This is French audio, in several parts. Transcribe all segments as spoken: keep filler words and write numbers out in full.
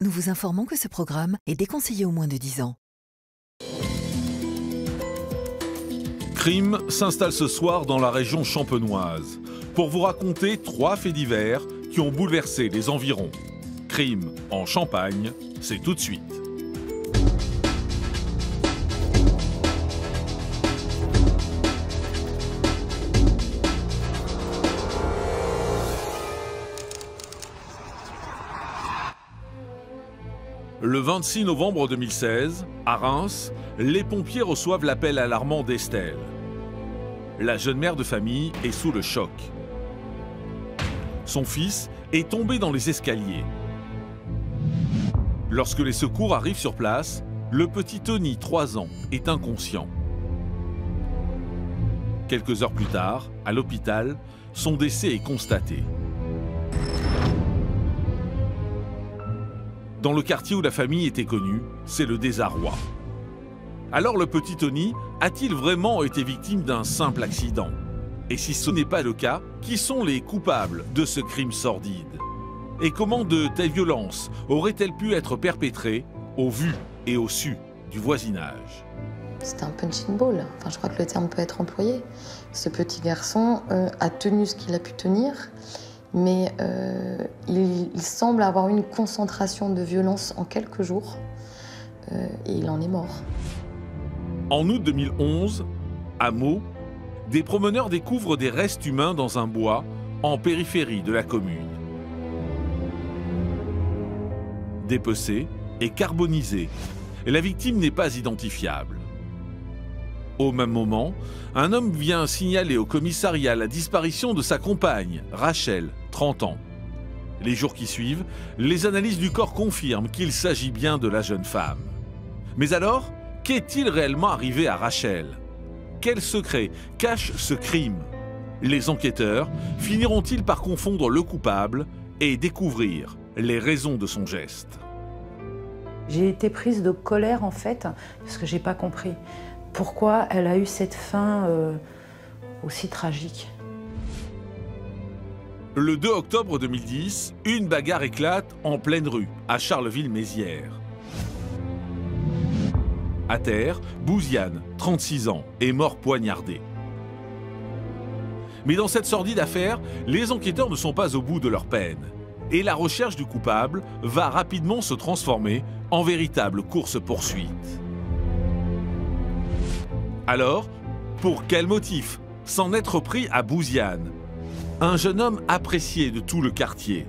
Nous vous informons que ce programme est déconseillé aux moins de dix ans. Crime s'installe ce soir dans la région champenoise pour vous raconter trois faits divers qui ont bouleversé les environs. Crime en Champagne, c'est tout de suite. Le vingt-six novembre deux mille seize, à Reims, les pompiers reçoivent l'appel alarmant d'Estelle. La jeune mère de famille est sous le choc. Son fils est tombé dans les escaliers. Lorsque les secours arrivent sur place, le petit Tony, trois ans, est inconscient. Quelques heures plus tard, à l'hôpital, son décès est constaté. Dans le quartier où la famille était connue, c'est le désarroi. Alors le petit Tony a-t-il vraiment été victime d'un simple accident? Et si ce n'est pas le cas, qui sont les coupables de ce crime sordide? Et comment de telles violences auraient-elles pu être perpétrées au vu et au su du voisinage? C'était un punching ball, enfin, je crois que le terme peut être employé. Ce petit garçon euh, a tenu ce qu'il a pu tenir, mais euh, il, il semble avoir une concentration de violence en quelques jours, euh, et il en est mort. En août deux mille onze, à Meaux, des promeneurs découvrent des restes humains dans un bois en périphérie de la commune. Dépecés et carbonisés, la victime n'est pas identifiable. Au même moment, un homme vient signaler au commissariat la disparition de sa compagne, Rachel, trente ans. Les jours qui suivent, les analyses du corps confirment qu'il s'agit bien de la jeune femme. Mais alors, qu'est-il réellement arrivé à Rachel? Quel secret cache ce crime? Les enquêteurs finiront-ils par confondre le coupable et découvrir les raisons de son geste? J'ai été prise de colère en fait, parce que j'ai pas compris pourquoi elle a eu cette fin euh, aussi tragique. Le deux octobre deux mille dix, une bagarre éclate en pleine rue, à Charleville-Mézières. À terre, Bouziane, trente-six ans, est mort poignardé. Mais dans cette sordide affaire, les enquêteurs ne sont pas au bout de leur peine. Et la recherche du coupable va rapidement se transformer en véritable course-poursuite. Alors, pour quel motif s'en être pris à Bouziane, un jeune homme apprécié de tout le quartier?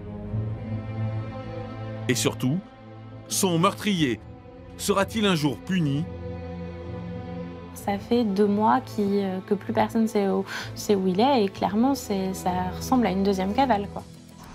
Et surtout, son meurtrier sera-t-il un jour puni? Ça fait deux mois qui, euh, que plus personne ne sait où, sait où il est et clairement ça ressemble à une deuxième cavale, quoi.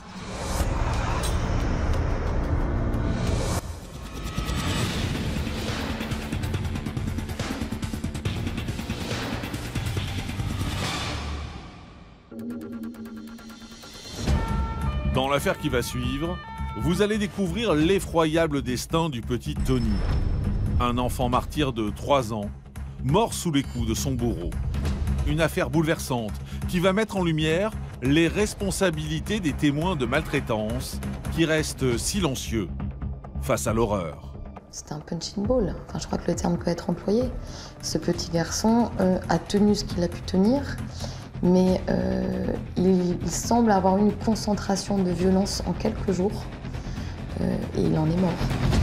Dans l'affaire qui va suivre, vous allez découvrir l'effroyable destin du petit Tony, un enfant martyr de trois ans, mort sous les coups de son bourreau. Une affaire bouleversante qui va mettre en lumière les responsabilités des témoins de maltraitance qui restent silencieux face à l'horreur. C'était un punching ball, enfin, je crois que le terme peut être employé. Ce petit garçon euh, a tenu ce qu'il a pu tenir, mais euh, il, il semble avoir une concentration de violence en quelques jours, euh, et il en est mort.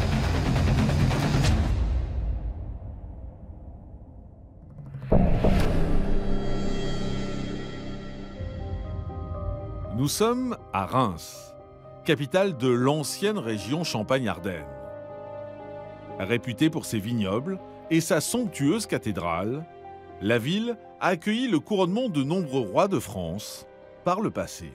Nous sommes à Reims, capitale de l'ancienne région Champagne-Ardenne. Réputée pour ses vignobles et sa somptueuse cathédrale, la ville a accueilli le couronnement de nombreux rois de France par le passé.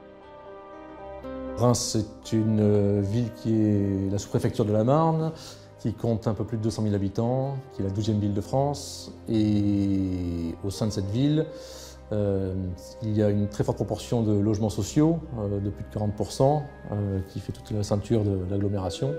Reims, c'est une ville qui est la sous-préfecture de la Marne, qui compte un peu plus de deux cent mille habitants, qui est la douzième ville de France. Et au sein de cette ville, euh, il y a une très forte proportion de logements sociaux, euh, de plus de quarante pour cent, euh, qui fait toute la ceinture de l'agglomération.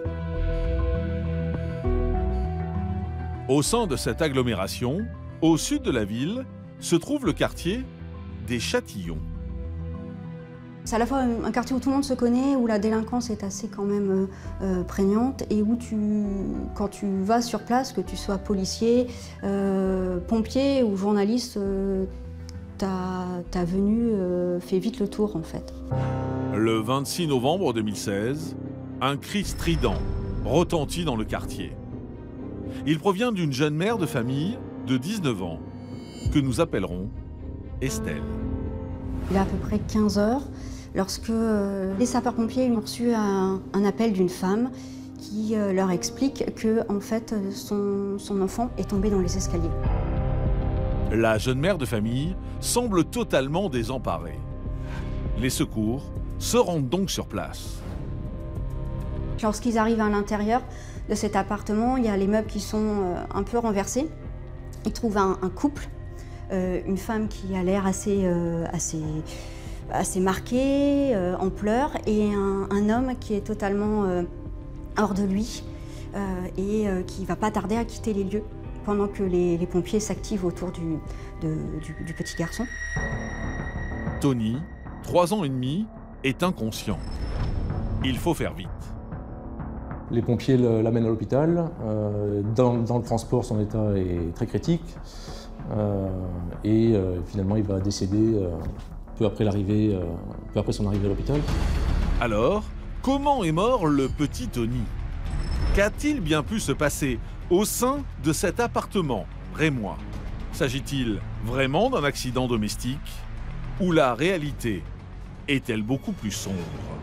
Au sein de cette agglomération, au sud de la ville, se trouve le quartier des Châtillons. C'est à la fois un quartier où tout le monde se connaît, où la délinquance est assez quand même euh, euh, prégnante et où tu, quand tu vas sur place, que tu sois policier, euh, pompier ou journaliste, euh, ta, ta venue euh, fait vite le tour en fait. Le vingt-six novembre deux mille seize, un cri strident retentit dans le quartier. Il provient d'une jeune mère de famille de dix-neuf ans, que nous appellerons Estelle. Il est à peu près quinze heures, lorsque euh, les sapeurs-pompiers ont reçu un, un appel d'une femme qui euh, leur explique que en fait, son, son enfant est tombé dans les escaliers. La jeune mère de famille semble totalement désemparée. Les secours se rendent donc sur place. Lorsqu'ils arrivent à l'intérieur de cet appartement, il y a les meubles qui sont euh, un peu renversés. Ils trouvent un, un couple, euh, une femme qui a l'air assez, euh, assez, assez marquée, euh, en pleurs, et un, un homme qui est totalement euh, hors de lui euh, et euh, qui ne va pas tarder à quitter les lieux pendant que les, les pompiers s'activent autour du, de, du, du petit garçon. Tony, trois ans et demi, est inconscient. Il faut faire vite. Les pompiers l'amènent à l'hôpital. Euh, dans, dans le transport, son état est très critique. Euh, et euh, finalement, il va décéder euh, peu après l'arrivée, euh, peu après son arrivée à l'hôpital. Alors, comment est mort le petit Tony? Qu'a-t-il bien pu se passer au sein de cet appartement rémois? S'agit-il vraiment d'un accident domestique? Ou la réalité est-elle beaucoup plus sombre?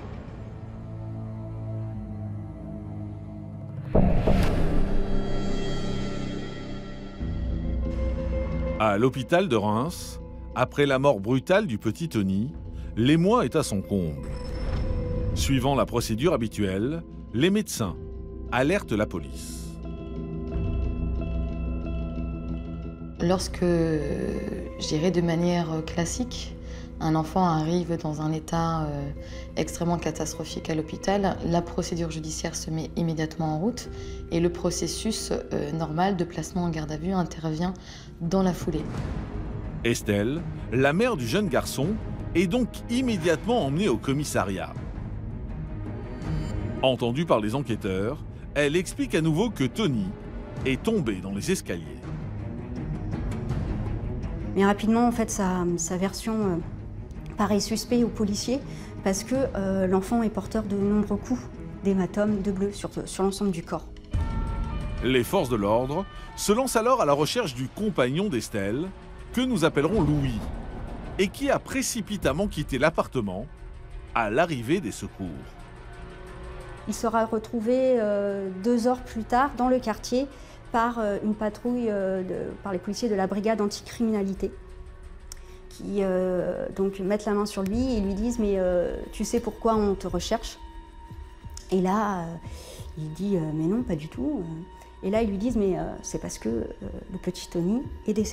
À l'hôpital de Reims, après la mort brutale du petit Tony, l'émoi est à son comble. Suivant la procédure habituelle, les médecins alertent la police. Lorsque, je dirais de manière classique, un enfant arrive dans un état euh, extrêmement catastrophique à l'hôpital, la procédure judiciaire se met immédiatement en route et le processus euh, normal de placement en garde à vue intervient dans la foulée. Estelle, la mère du jeune garçon, est donc immédiatement emmenée au commissariat. Entendue par les enquêteurs, elle explique à nouveau que Tony est tombé dans les escaliers. Mais rapidement, en fait, sa, sa version euh, paraît suspecte aux policiers parce que euh, l'enfant est porteur de nombreux coups d'hématomes, de bleus sur, sur l'ensemble du corps. Les forces de l'ordre se lancent alors à la recherche du compagnon d'Estelle, que nous appellerons Louis, et qui a précipitamment quitté l'appartement à l'arrivée des secours. Il sera retrouvé euh, deux heures plus tard dans le quartier par euh, une patrouille, euh, de, par les policiers de la brigade anticriminalité, qui euh, donc mettent la main sur lui et lui disent « mais euh, tu sais pourquoi on te recherche ?» Et là, euh, il dit euh, « mais non, pas du tout ». Et là, ils lui disent « mais euh, c'est parce que euh, le petit Tony est décédé ».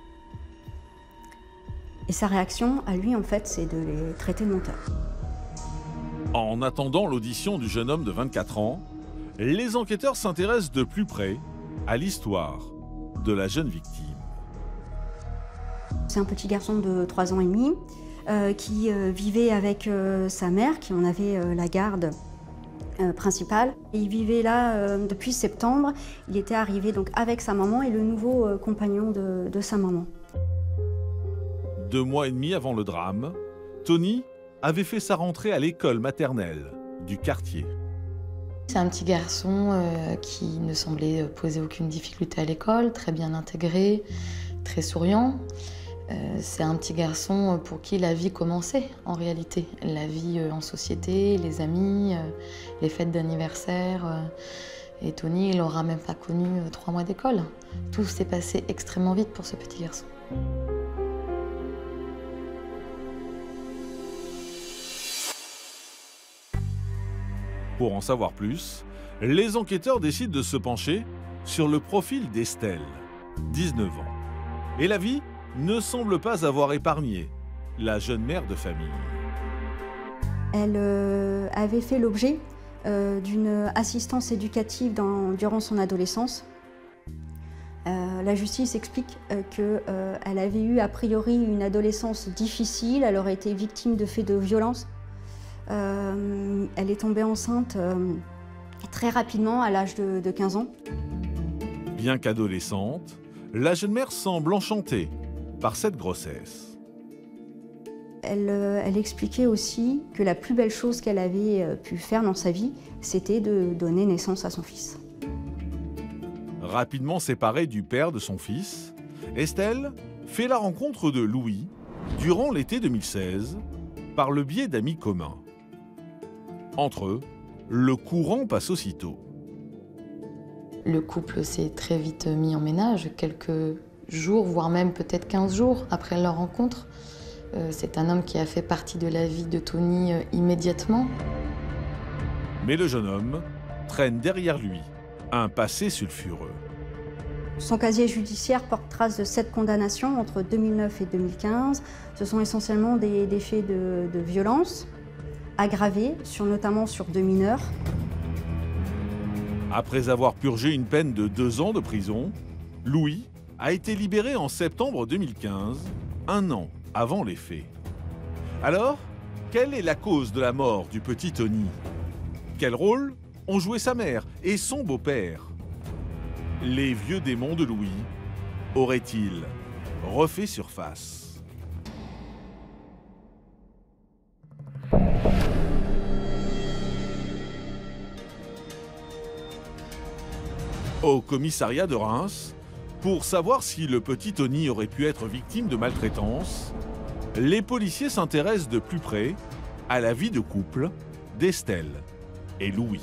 Et sa réaction à lui, en fait, c'est de les traiter de menteurs. En attendant l'audition du jeune homme de vingt-quatre ans, les enquêteurs s'intéressent de plus près à l'histoire de la jeune victime. C'est un petit garçon de trois ans et demi euh, qui euh, vivait avec euh, sa mère, qui en avait euh, la garde euh, principale. Et il vivait là euh, depuis septembre. Il était arrivé donc avec sa maman et le nouveau euh, compagnon de, de sa maman. Deux mois et demi avant le drame, Tony avait fait sa rentrée à l'école maternelle du quartier. C'est un petit garçon euh, qui ne semblait poser aucune difficulté à l'école, très bien intégré, très souriant. Euh, c'est un petit garçon pour qui la vie commençait en réalité. La vie euh, en société, les amis, euh, les fêtes d'anniversaire. Euh, et Tony, il n'aura même pas connu euh, trois mois d'école. Tout s'est passé extrêmement vite pour ce petit garçon. Pour en savoir plus, les enquêteurs décident de se pencher sur le profil d'Estelle, dix-neuf ans. Et la vie ne semble pas avoir épargné la jeune mère de famille. Elle euh, avait fait l'objet euh, d'une assistance éducative dans, durant son adolescence. Euh, la justice explique euh, qu'elle euh, avait eu a priori une adolescence difficile, elle aurait été victime de faits de violence. Euh, elle est tombée enceinte euh, très rapidement à l'âge de, de quinze ans. Bien qu'adolescente, la jeune mère semble enchantée par cette grossesse. Elle, euh, elle expliquait aussi que la plus belle chose qu'elle avait euh, pu faire dans sa vie, c'était de donner naissance à son fils. Rapidement séparée du père de son fils, Estelle fait la rencontre de Louis durant l'été deux mille seize par le biais d'amis communs. Entre eux, le courant passe aussitôt. Le couple s'est très vite mis en ménage, quelques jours, voire même peut-être quinze jours après leur rencontre. Euh, c'est un homme qui a fait partie de la vie de Tony euh, immédiatement. Mais le jeune homme traîne derrière lui un passé sulfureux. Son casier judiciaire porte trace de sept condamnations entre deux mille neuf et deux mille quinze. Ce sont essentiellement des, des faits de, de violence aggravés, sur, notamment sur deux mineurs. Après avoir purgé une peine de deux ans de prison, Louis a été libéré en septembre deux mille quinze, un an avant les faits. Alors, quelle est la cause de la mort du petit Tony? Quel rôle ont joué sa mère et son beau-père? Les vieux démons de Louis auraient-ils refait surface? Au commissariat de Reims, pour savoir si le petit Tony aurait pu être victime de maltraitance, les policiers s'intéressent de plus près à la vie de couple d'Estelle et Louis.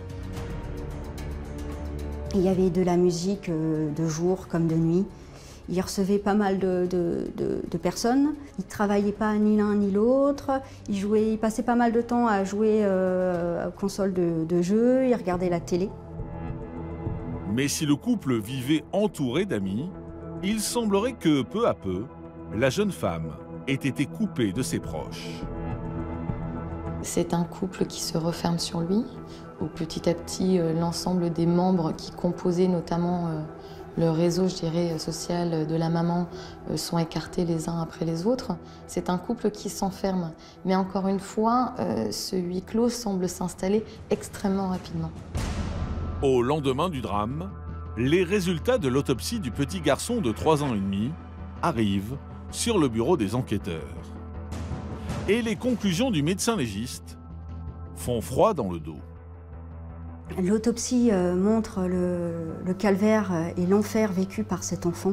Il y avait de la musique de jour comme de nuit. Il recevait pas mal de, de, de, de personnes. Il ne travaillait pas ni l'un ni l'autre. Il, jouait, il passait pas mal de temps à jouer euh, à console de, de jeux. Il regardait la télé. Mais si le couple vivait entouré d'amis, il semblerait que, peu à peu, la jeune femme ait été coupée de ses proches. C'est un couple qui se referme sur lui, où petit à petit, euh, l'ensemble des membres qui composaient notamment euh, le réseau, je dirais, social de la maman, euh, sont écartés les uns après les autres. C'est un couple qui s'enferme. Mais encore une fois, euh, ce huis clos semble s'installer extrêmement rapidement. Au lendemain du drame, les résultats de l'autopsie du petit garçon de trois ans et demi arrivent sur le bureau des enquêteurs. Et les conclusions du médecin légiste font froid dans le dos. L'autopsie euh, montre le, le calvaire et l'enfer vécu par cet enfant.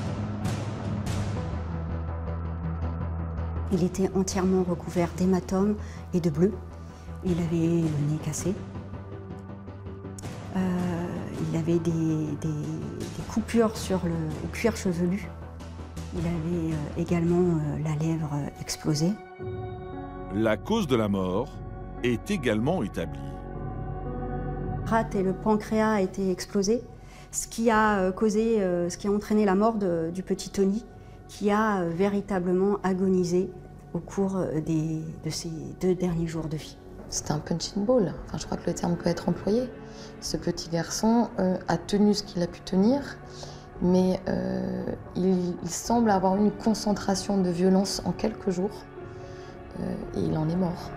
Il était entièrement recouvert d'hématomes et de bleus. Il avait le nez cassé. Euh, il avait des, des, des coupures sur le, le cuir chevelu. Il avait euh, également euh, la lèvre explosée. La cause de la mort est également établie. Le rate et le pancréas a été explosés, ce qui a euh, causé, euh, ce qui a entraîné la mort de, du petit Tony, qui a euh, véritablement agonisé au cours euh, des, de ses deux derniers jours de vie. C'était un punching ball, enfin, je crois que le terme peut être employé. Ce petit garçon euh, a tenu ce qu'il a pu tenir, mais euh, il, il semble avoir eu une concentration de violence en quelques jours, euh, et il en est mort.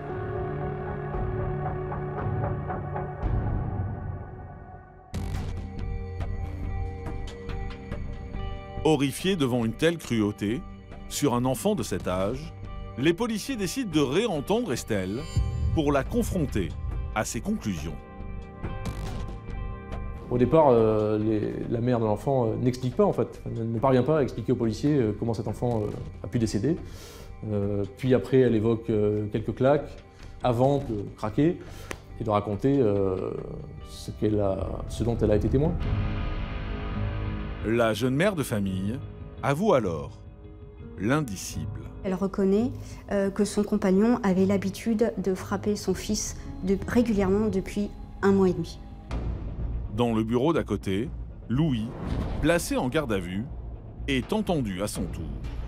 Horrifiés devant une telle cruauté, sur un enfant de cet âge, les policiers décident de réentendre Estelle pour la confronter à ses conclusions. Au départ, euh, les, la mère de l'enfant euh, n'explique pas en fait, elle ne parvient pas à expliquer aux policiers euh, comment cet enfant euh, a pu décéder. Euh, puis après, elle évoque euh, quelques claques avant de craquer et de raconter euh, ce, qu'elle a, ce dont elle a été témoin. La jeune mère de famille avoue alors l'indicible. Elle reconnaît euh, que son compagnon avait l'habitude de frapper son fils de, régulièrement depuis un mois et demi. Dans le bureau d'à côté, Louis, placé en garde à vue, est entendu à son tour.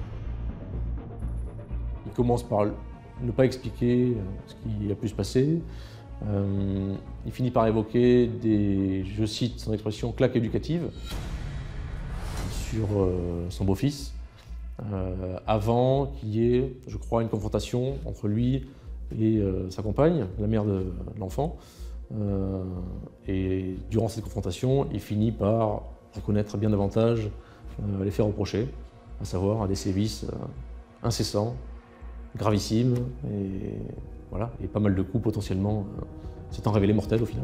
Il commence par ne pas expliquer ce qui a pu se passer. Euh, il finit par évoquer des, je cite son expression, claques éducatives. sur euh, son beau-fils, euh, avant qu'il y ait, je crois, une confrontation entre lui et euh, sa compagne, la mère de l'enfant. Euh, et durant cette confrontation, il finit par reconnaître bien davantage euh, les faits reprochés, à savoir des sévices euh, incessants, gravissimes, et, voilà, et pas mal de coups potentiellement euh, s'étant révélés mortels au final.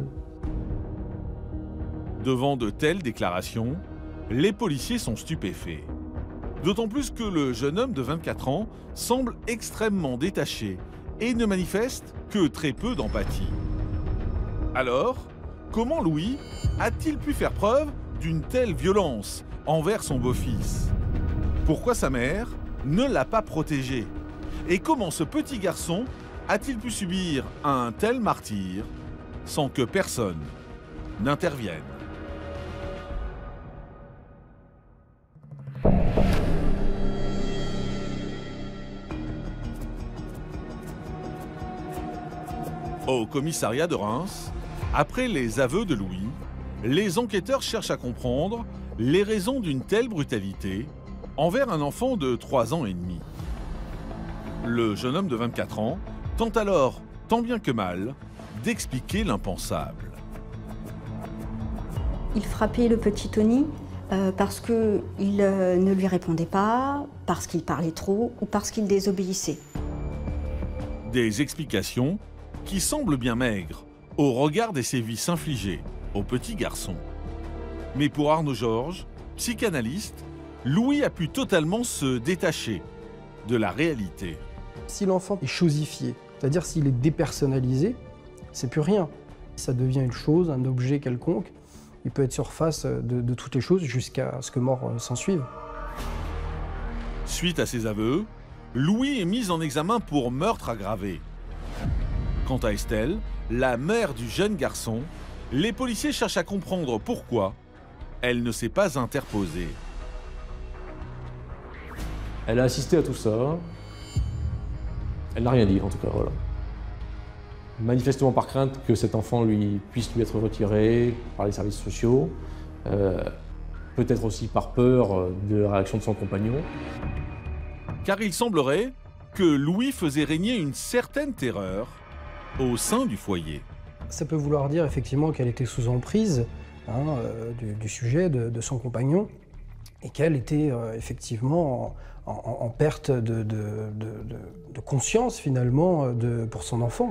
Devant de telles déclarations, les policiers sont stupéfaits. D'autant plus que le jeune homme de vingt-quatre ans semble extrêmement détaché et ne manifeste que très peu d'empathie. Alors, comment Louis a-t-il pu faire preuve d'une telle violence envers son beau-fils? Pourquoi sa mère ne l'a pas protégé? Et comment ce petit garçon a-t-il pu subir un tel martyre sans que personne n'intervienne? Au commissariat de Reims, après les aveux de Louis, les enquêteurs cherchent à comprendre les raisons d'une telle brutalité envers un enfant de trois ans et demi. Le jeune homme de vingt-quatre ans tente alors, tant bien que mal, d'expliquer l'impensable. Il frappait le petit Tony euh, parce qu'il euh, ne lui répondait pas, parce qu'il parlait trop ou parce qu'il désobéissait. Des explications qui semblent bien maigres au regard des sévices infligés au petit garçon. Mais pour Arnaud Georges, psychanalyste, Louis a pu totalement se détacher de la réalité. Si l'enfant est chosifié, c'est-à-dire s'il est dépersonnalisé, c'est plus rien. Ça devient une chose, un objet quelconque. Il peut être surface de, de toutes les choses jusqu'à ce que mort s'en suive. Suite à ces aveux, Louis est mis en examen pour meurtre aggravé. Quant à Estelle, la mère du jeune garçon, les policiers cherchent à comprendre pourquoi elle ne s'est pas interposée. Elle a assisté à tout ça. Elle n'a rien dit, en tout cas, voilà. Manifestement par crainte que cet enfant lui, puisse lui être retiré par les services sociaux, euh, peut-être aussi par peur de la réaction de son compagnon. Car il semblerait que Louis faisait régner une certaine terreur au sein du foyer. Ça peut vouloir dire effectivement qu'elle était sous emprise hein, euh, du, du sujet de, de son compagnon et qu'elle était euh, effectivement en, en, en perte de, de, de, de, de conscience finalement de, pour son enfant.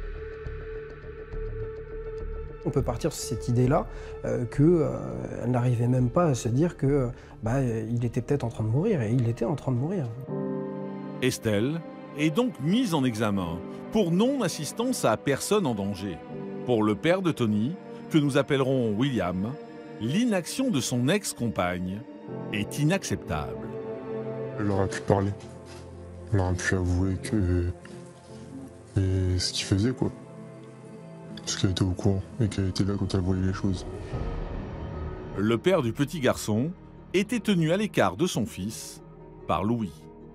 On peut partir sur cette idée-là euh, qu'elle euh, n'arrivait même pas à se dire que bah, il était peut-être en train de mourir, et il était en train de mourir. Estelle est donc mise en examen pour non-assistance à personne en danger. Pour le père de Tony, que nous appellerons William, l'inaction de son ex-compagne est inacceptable. Elle aurait pu parler. Elle aurait pu avouer que... Et ce qu'il faisait, quoi. Parce qu'elle était au courant et qu'elle était là quand elle voyait les choses. Le père du petit garçon était tenu à l'écart de son fils par Louis.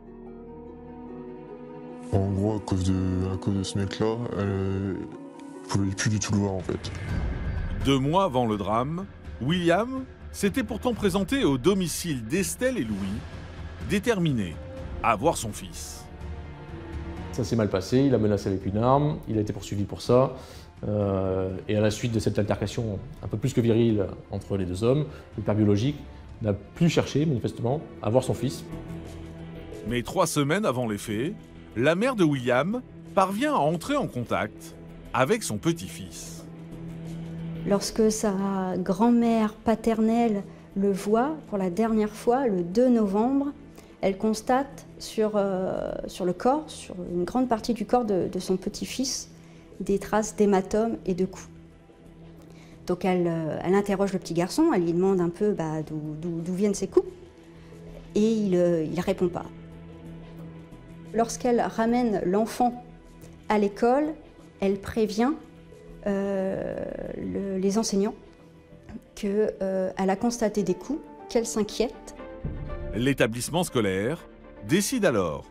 En gros, à cause de, à cause de ce mec-là, elle ne pouvait plus du tout le voir, en fait. Deux mois avant le drame, William s'était pourtant présenté au domicile d'Estelle et Louis, déterminé à voir son fils. Ça s'est mal passé, il a menacé avec une arme, il a été poursuivi pour ça. Euh, et à la suite de cette altercation un peu plus que virile entre les deux hommes, le père biologique n'a plus cherché, manifestement, à voir son fils. Mais trois semaines avant les faits, la mère de William parvient à entrer en contact avec son petit-fils. Lorsque sa grand-mère paternelle le voit pour la dernière fois, le deux novembre, elle constate sur, euh, sur le corps, sur une grande partie du corps de, de son petit-fils, des traces d'hématomes et de coups. Donc elle, euh, elle interroge le petit garçon, elle lui demande un peu bah, d'où viennent ces coups, et il ne euh, répond pas. Lorsqu'elle ramène l'enfant à l'école, elle prévient euh, le, les enseignants qu'elle euh, a constaté des coups, qu'elle s'inquiète. L'établissement scolaire décide alors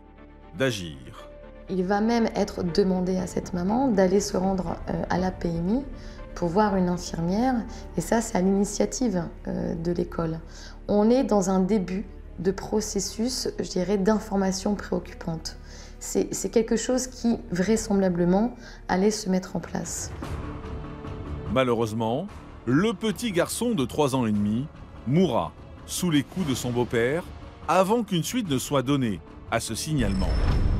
d'agir. Il va même être demandé à cette maman d'aller se rendre euh, à la P M I pour voir une infirmière, et ça c'est à l'initiative euh, de l'école. On est dans un début de processus, je dirais, d'information préoccupante. C'est quelque chose qui, vraisemblablement, allait se mettre en place. Malheureusement, le petit garçon de trois ans et demi mourra sous les coups de son beau-père avant qu'une suite ne soit donnée à ce signalement.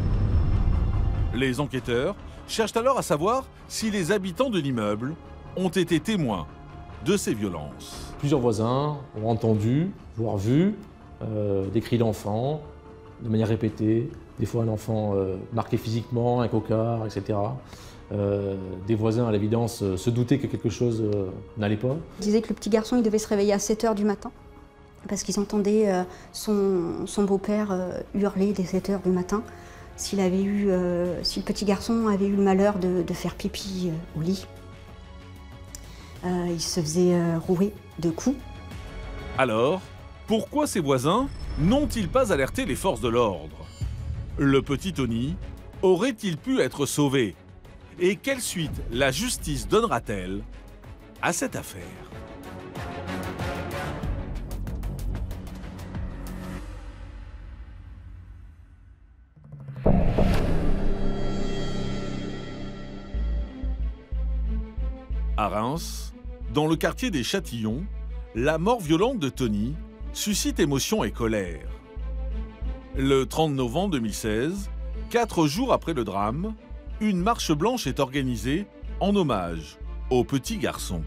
Les enquêteurs cherchent alors à savoir si les habitants de l'immeuble ont été témoins de ces violences. Plusieurs voisins ont entendu, voire vu, euh, des cris d'enfants de manière répétée. Des fois un enfant euh, marqué physiquement, un cocard, et cetera. Euh, des voisins, à l'évidence, euh, se doutaient que quelque chose euh, n'allait pas. Ils disaient que le petit garçon il devait se réveiller à sept heures du matin parce qu'ils entendaient euh, son, son beau-père euh, hurler dès sept heures du matin. S'il avait eu, euh, si le petit garçon avait eu le malheur de, de faire pipi euh, au lit, euh, il se faisait euh, rouer de coups. Alors, pourquoi ces voisins n'ont-ils pas alerté les forces de l'ordre? Le petit Tony aurait-il pu être sauvé? Et quelle suite la justice donnera-t-elle à cette affaire? À Reims, dans le quartier des Châtillons, la mort violente de Tony suscite émotion et colère. Le trente novembre deux mille seize, quatre jours après le drame, une marche blanche est organisée en hommage au petit garçon.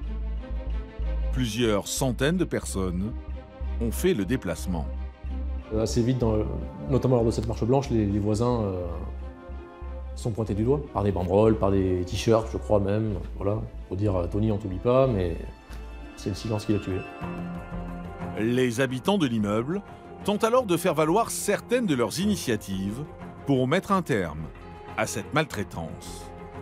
Plusieurs centaines de personnes ont fait le déplacement. Assez vite, dans le, notamment lors de cette marche blanche, les, les voisins euh, sont pointés du doigt, par des banderoles, par des t-shirts, je crois même. Voilà, pour dire Tony, on t'oublie pas, mais c'est le silence qui l'a tué. Les habitants de l'immeuble tentent alors de faire valoir certaines de leurs initiatives pour mettre un terme à cette maltraitance.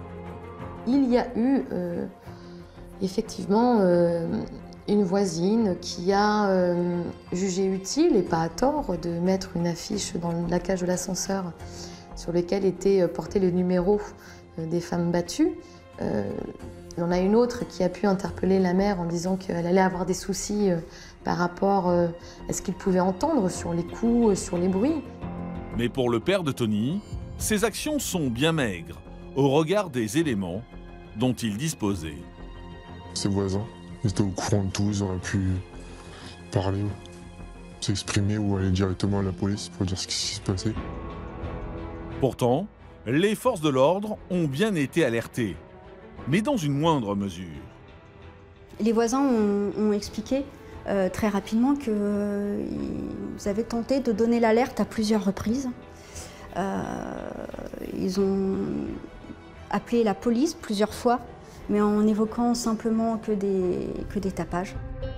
Il y a eu euh, effectivement euh, une voisine qui a euh, jugé utile, et pas à tort, de mettre une affiche dans la cage de l'ascenseur sur laquelle était porté le numéro euh, des femmes battues. Euh, il y en a une autre qui a pu interpeller la mère en disant qu'elle allait avoir des soucis euh, par rapport euh, à ce qu'il pouvait entendre sur les coups, euh, sur les bruits. Mais pour le père de Tony, ces actions sont bien maigres au regard des éléments dont il disposait. Ses voisins, ils étaient au courant de tout, ils auraient pu parler, s'exprimer ou aller directement à la police pour dire ce qui se passait. Pourtant, les forces de l'ordre ont bien été alertées, mais dans une moindre mesure. Les voisins ont, ont expliqué euh, très rapidement qu'ils euh, avaient tenté de donner l'alerte à plusieurs reprises. Euh, ils ont appelé la police plusieurs fois, mais en évoquant simplement que des, que des tapages.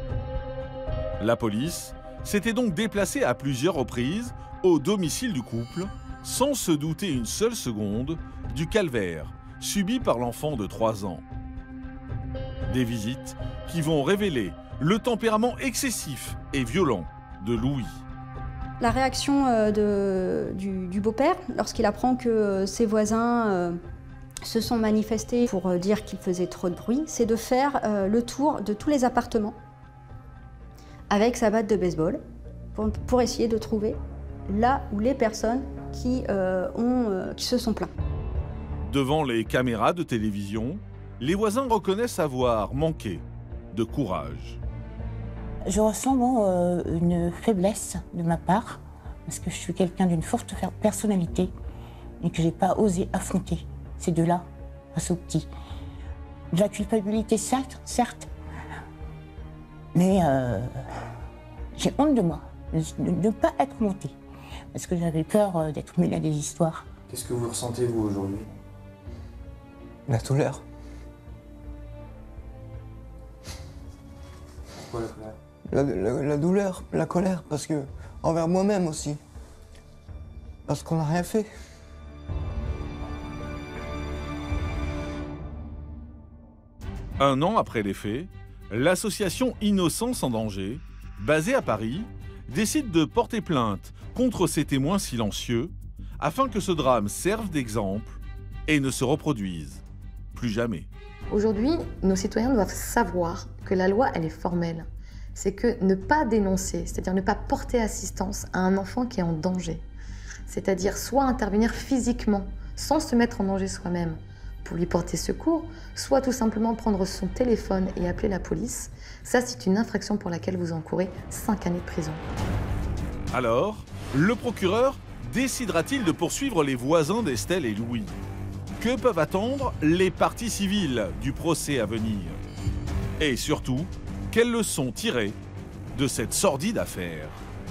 La police s'était donc déplacée à plusieurs reprises au domicile du couple, sans se douter une seule seconde du calvaire subi par l'enfant de trois ans. Des visites qui vont révéler le tempérament excessif et violent de Louis. La réaction euh, de, du, du beau-père, lorsqu'il apprend que euh, ses voisins euh, se sont manifestés pour euh, dire qu'il faisait trop de bruit, c'est de faire euh, le tour de tous les appartements avec sa batte de baseball pour, pour essayer de trouver là où les personnes qui, euh, ont, euh, qui se sont plaints. Devant les caméras de télévision, les voisins reconnaissent avoir manqué de courage. Je ressens bon, euh, une faiblesse de ma part, parce que je suis quelqu'un d'une forte personnalité et que je n'ai pas osé affronter ces deux-là face aux petits. De la culpabilité, certes, certes, mais euh, j'ai honte de moi, de ne pas être montée, parce que j'avais peur euh, d'être mêlée à des histoires. Qu'est-ce que vous ressentez, vous, aujourd'hui? La douleur. Pourquoi la colère? La, la, la douleur, la colère, parce que envers moi-même aussi. Parce qu'on n'a rien fait. Un an après les faits, l'association Innocence en danger, basée à Paris, décide de porter plainte contre ces témoins silencieux afin que ce drame serve d'exemple et ne se reproduise plus jamais. Aujourd'hui, nos citoyens doivent savoir que la loi, elle est formelle. C'est que ne pas dénoncer, c'est-à-dire ne pas porter assistance à un enfant qui est en danger, c'est-à-dire soit intervenir physiquement, sans se mettre en danger soi-même, pour lui porter secours, soit tout simplement prendre son téléphone et appeler la police, ça c'est une infraction pour laquelle vous encourez cinq années de prison. Alors, le procureur décidera-t-il de poursuivre les voisins d'Estelle et Louis? Que peuvent attendre les parties civiles du procès à venir? Et surtout, quelles leçons tirer de cette sordide affaire?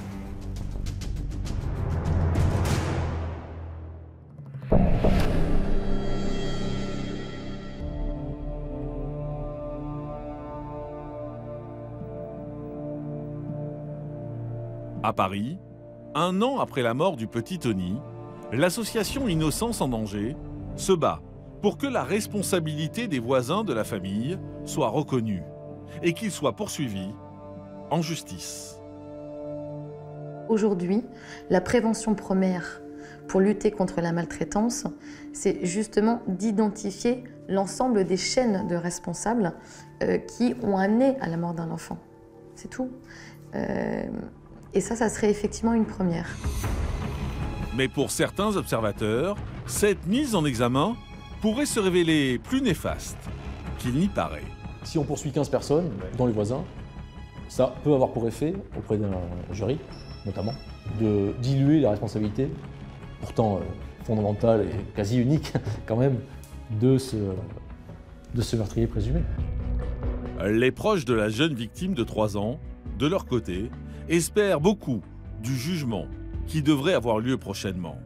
À Paris, un an après la mort du petit Tony, l'association Innocence en danger se bat pour que la responsabilité des voisins de la famille soit reconnue et qu'ils soient poursuivis en justice. Aujourd'hui, la prévention première pour lutter contre la maltraitance, c'est justement d'identifier l'ensemble des chaînes de responsables euh, qui ont amené à la mort d'un enfant. C'est tout. Euh, et ça, ça serait effectivement une première. Mais pour certains observateurs, cette mise en examen pourrait se révéler plus néfaste qu'il n'y paraît. Si on poursuit quinze personnes, dont les voisins, ça peut avoir pour effet, auprès d'un jury notamment, de diluer la responsabilité, pourtant euh, fondamentale et quasi unique quand même, de ce, de ce meurtrier présumé. Les proches de la jeune victime de trois ans, de leur côté, espèrent beaucoup du jugement qui devrait avoir lieu prochainement.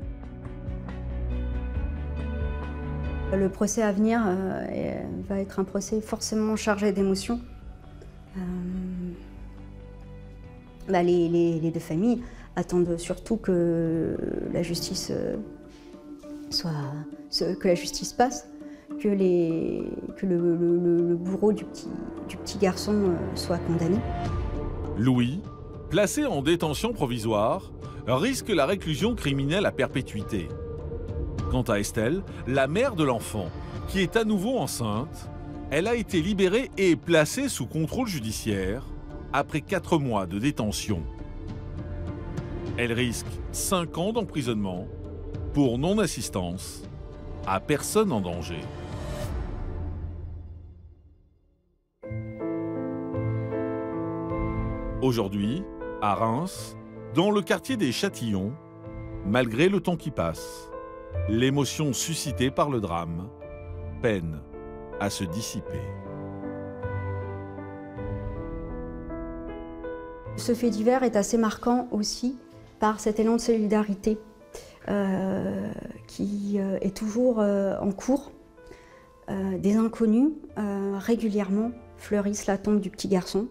Le procès à venir euh, est, va être un procès forcément chargé d'émotions. Euh, bah les, les, les deux familles attendent surtout que la justice euh, soit, que la justice passe, que, les, que le, le, le bourreau du petit, du petit garçon euh, soit condamné. Louis, placé en détention provisoire, risque la réclusion criminelle à perpétuité. Quant à Estelle, la mère de l'enfant, qui est à nouveau enceinte, elle a été libérée et placée sous contrôle judiciaire après quatre mois de détention. Elle risque cinq ans d'emprisonnement pour non-assistance à personne en danger. Aujourd'hui, à Reims, dans le quartier des Châtillons, malgré le temps qui passe, l'émotion suscitée par le drame peine à se dissiper. Ce fait divers est assez marquant aussi par cet élan de solidarité euh, qui euh, est toujours euh, en cours. Euh, des inconnus euh, régulièrement fleurissent la tombe du petit garçon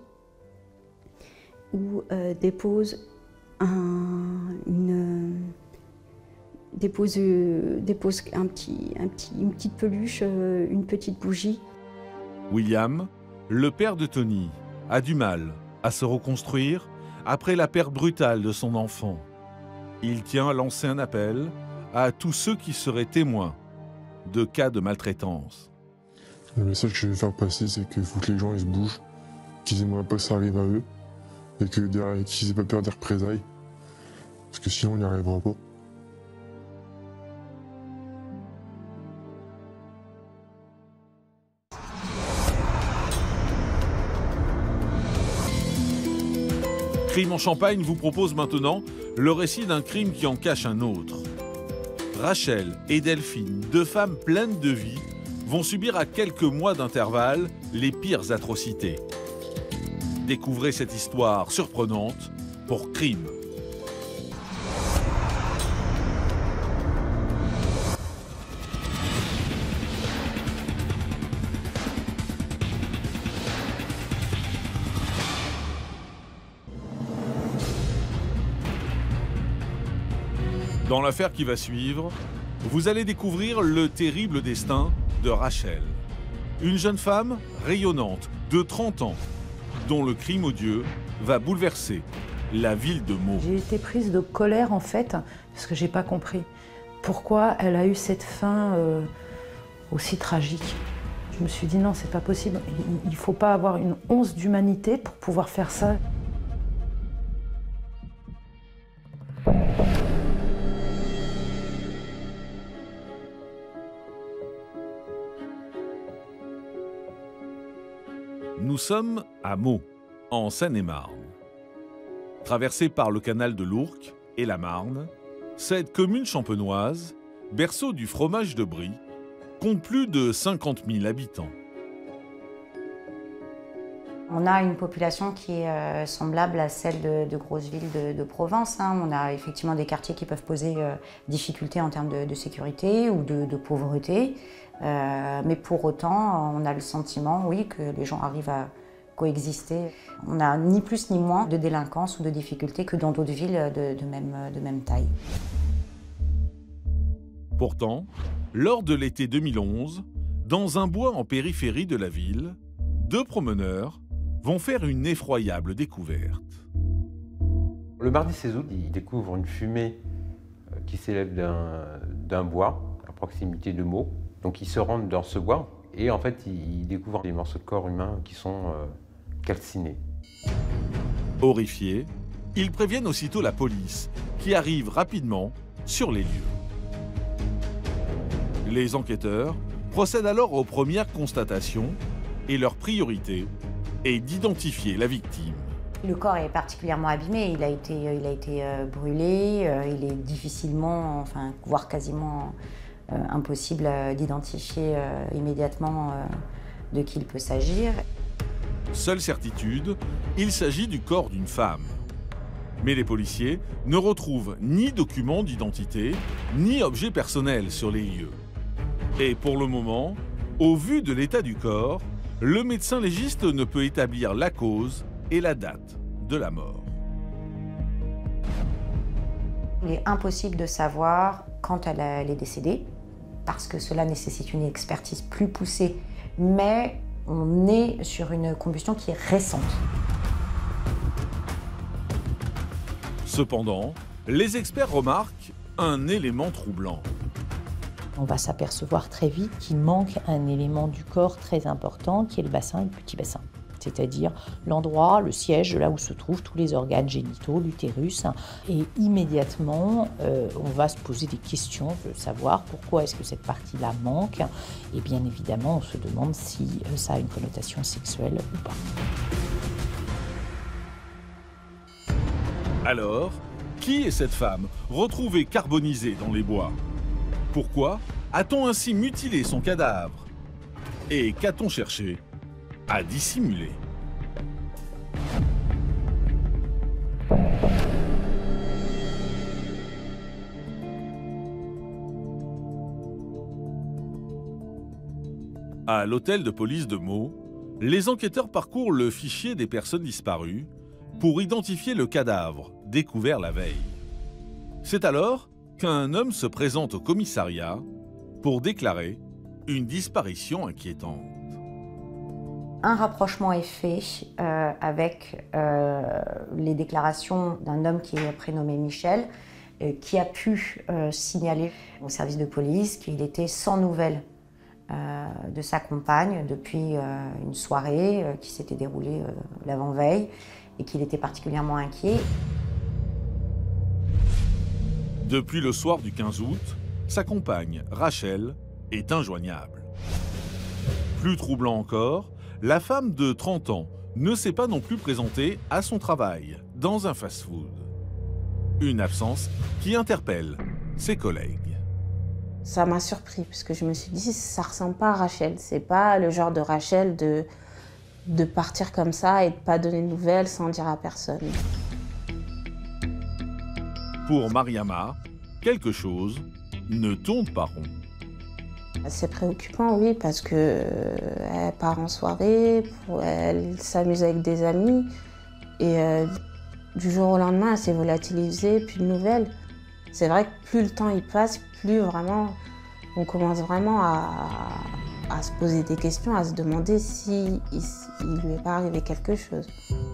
ou euh, déposent, un, une, déposent, euh, déposent un petit, un petit, une petite peluche, euh, une petite bougie. William, le père de Tony, a du mal à se reconstruire après la perte brutale de son enfant. Il tient à lancer un appel à tous ceux qui seraient témoins de cas de maltraitance. Le message que je vais faire passer, c'est qu'il faut que les gens ils se bougent, qu'ils aimeraient pas que ça arrive à eux, et que derrière, qu'ils n'aient pas peur des représailles, parce que sinon on n'y arrivera pas. Crime en Champagne vous propose maintenant le récit d'un crime qui en cache un autre. Rachel et Delphine, deux femmes pleines de vie, vont subir à quelques mois d'intervalle les pires atrocités. Découvrez cette histoire surprenante pour Crime. Dans l'affaire qui va suivre, vous allez découvrir le terrible destin de Rachel. Une jeune femme rayonnante de trente ans, dont le crime odieux va bouleverser la ville de Meaux. J'ai été prise de colère en fait, parce que j'ai pas compris pourquoi elle a eu cette fin euh, aussi tragique. Je me suis dit non, c'est pas possible. Il ne faut pas avoir une once d'humanité pour pouvoir faire ça. Nous sommes à Meaux, en Seine-et-Marne. Traversée par le canal de l'Ourcq et la Marne, cette commune champenoise, berceau du fromage de Brie, compte plus de cinquante mille habitants. On a une population qui est euh, semblable à celle de, de grosses villes de, de Provence. Hein. On a effectivement des quartiers qui peuvent poser euh, difficultés en termes de, de sécurité ou de, de pauvreté. Euh, mais pour autant, on a le sentiment, oui, que les gens arrivent à coexister. On n'a ni plus ni moins de délinquance ou de difficultés que dans d'autres villes de, de, même, de même taille. Pourtant, lors de l'été deux mille onze, dans un bois en périphérie de la ville, deux promeneurs vont faire une effroyable découverte. Le mardi seize août, ils découvrent une fumée qui s'élève d'un bois à proximité de Meaux. Donc ils se rendent dans ce bois et en fait ils découvrent des morceaux de corps humains qui sont euh, calcinés. Horrifiés, ils préviennent aussitôt la police qui arrive rapidement sur les lieux. Les enquêteurs procèdent alors aux premières constatations et leur priorité est d'identifier la victime. Le corps est particulièrement abîmé, il a été, il a été euh, brûlé, euh, il est difficilement, enfin, voire quasiment euh, impossible euh, d'identifier euh, immédiatement euh, de qui il peut s'agir. Seule certitude, il s'agit du corps d'une femme. Mais les policiers ne retrouvent ni documents d'identité, ni objets personnels sur les lieux. Et pour le moment, au vu de l'état du corps, le médecin légiste ne peut établir la cause et la date de la mort. Il est impossible de savoir quand elle, elle est décédée, parce que cela nécessite une expertise plus poussée, mais on est sur une combustion qui est récente. Cependant, les experts remarquent un élément troublant. On va s'apercevoir très vite qu'il manque un élément du corps très important qui est le bassin et le petit bassin. C'est-à-dire l'endroit, le siège, là où se trouvent tous les organes génitaux, l'utérus. Et immédiatement, euh, on va se poser des questions, de savoir pourquoi est-ce que cette partie-là manque. Et bien évidemment, on se demande si euh, ça a une connotation sexuelle ou pas. Alors, qui est cette femme retrouvée carbonisée dans les bois? Pourquoi a-t-on ainsi mutilé son cadavre? Et qu'a-t-on cherché à dissimuler? À l'hôtel de police de Meaux, les enquêteurs parcourent le fichier des personnes disparues pour identifier le cadavre découvert la veille. C'est alors qu'un homme se présente au commissariat pour déclarer une disparition inquiétante. Un rapprochement est fait euh, avec euh, les déclarations d'un homme qui est prénommé Michel, euh, qui a pu euh, signaler au service de police qu'il était sans nouvelles euh, de sa compagne depuis euh, une soirée euh, qui s'était déroulée euh, l'avant-veille et qu'il était particulièrement inquiet. Depuis le soir du quinze août, sa compagne, Rachel, est injoignable. Plus troublant encore, la femme de trente ans ne s'est pas non plus présentée à son travail dans un fast-food. Une absence qui interpelle ses collègues. Ça m'a surpris parce que je me suis dit ça ressemble pas à Rachel. C'est pas le genre de Rachel de, de partir comme ça et de pas donner de nouvelles sans dire à personne. Pour Mariama, quelque chose ne tourne pas rond. C'est préoccupant, oui, parce qu'elle part en soirée, elle s'amuse avec des amis, et euh, du jour au lendemain, elle s'est volatilisée, plus de nouvelles. C'est vrai que plus le temps y passe, plus vraiment, on commence vraiment à, à se poser des questions, à se demander s'il ne lui est pas arrivé quelque chose.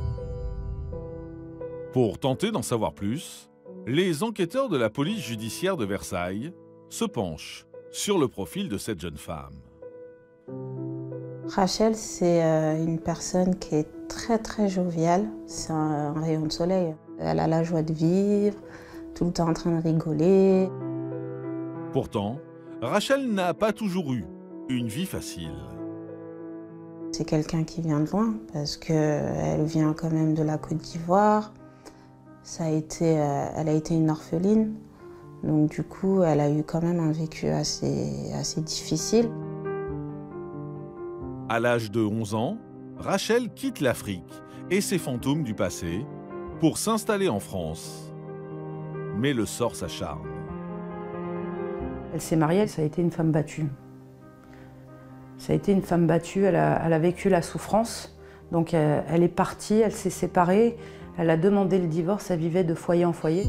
Pour tenter d'en savoir plus, les enquêteurs de la police judiciaire de Versailles se penchent sur le profil de cette jeune femme. Rachel, c'est une personne qui est très très joviale. C'est un rayon de soleil. Elle a la joie de vivre, tout le temps en train de rigoler. Pourtant, Rachel n'a pas toujours eu une vie facile. C'est quelqu'un qui vient de loin, parce qu'elle vient quand même de la Côte d'Ivoire. Ça a été, elle a été une orpheline, donc du coup, elle a eu quand même un vécu assez, assez difficile. À l'âge de onze ans, Rachel quitte l'Afrique et ses fantômes du passé pour s'installer en France. Mais le sort s'acharne. Elle s'est mariée, ça a été une femme battue. Ça a été une femme battue, elle a, elle a vécu la souffrance. Donc elle, elle est partie, elle s'est séparée, elle a demandé le divorce, elle vivait de foyer en foyer.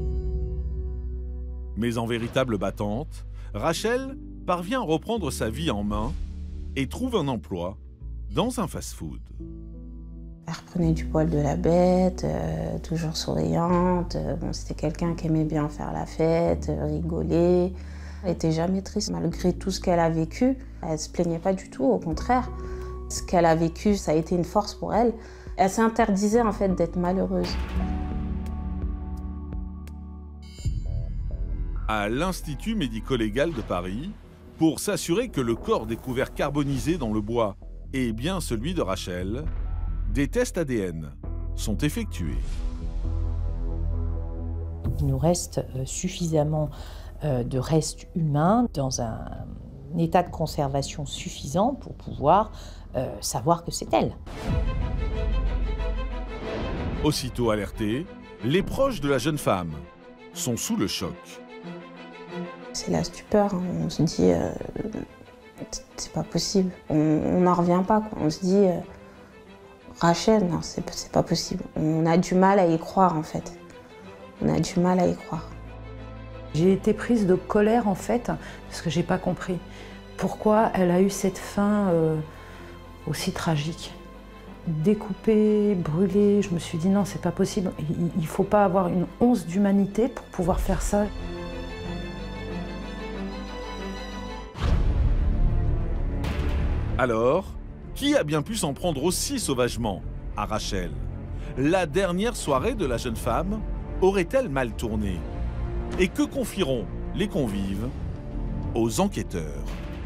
Mais en véritable battante, Rachel parvient à reprendre sa vie en main et trouve un emploi dans un fast-food. Elle reprenait du poil de la bête, euh, toujours souriante. Bon, c'était quelqu'un qui aimait bien faire la fête, euh, rigoler. Elle n'était jamais triste, malgré tout ce qu'elle a vécu. Elle ne se plaignait pas du tout, au contraire. Ce qu'elle a vécu, ça a été une force pour elle. Elle s'interdisait en fait d'être malheureuse. À l'Institut médico-légal de Paris, pour s'assurer que le corps découvert carbonisé dans le bois est bien celui de Rachel, des tests A D N sont effectués. Il nous reste suffisamment de restes humains dans un état de conservation suffisant pour pouvoir euh, savoir que c'est elle. Aussitôt alertés, les proches de la jeune femme sont sous le choc. C'est la stupeur, hein. On se dit, euh, c'est pas possible, on n'en revient pas, quoi. On se dit, euh, Rachel, non, c'est pas possible. On a du mal à y croire, en fait. On a du mal à y croire. J'ai été prise de colère, en fait, parce que j'ai pas compris pourquoi elle a eu cette fin euh, aussi tragique. Découpée, brûlée, je me suis dit non, c'est pas possible. Il ne faut pas avoir une once d'humanité pour pouvoir faire ça. Alors, qui a bien pu s'en prendre aussi sauvagement à Rachel? La dernière soirée de la jeune femme aurait-elle mal tourné? Et que confieront les convives aux enquêteurs?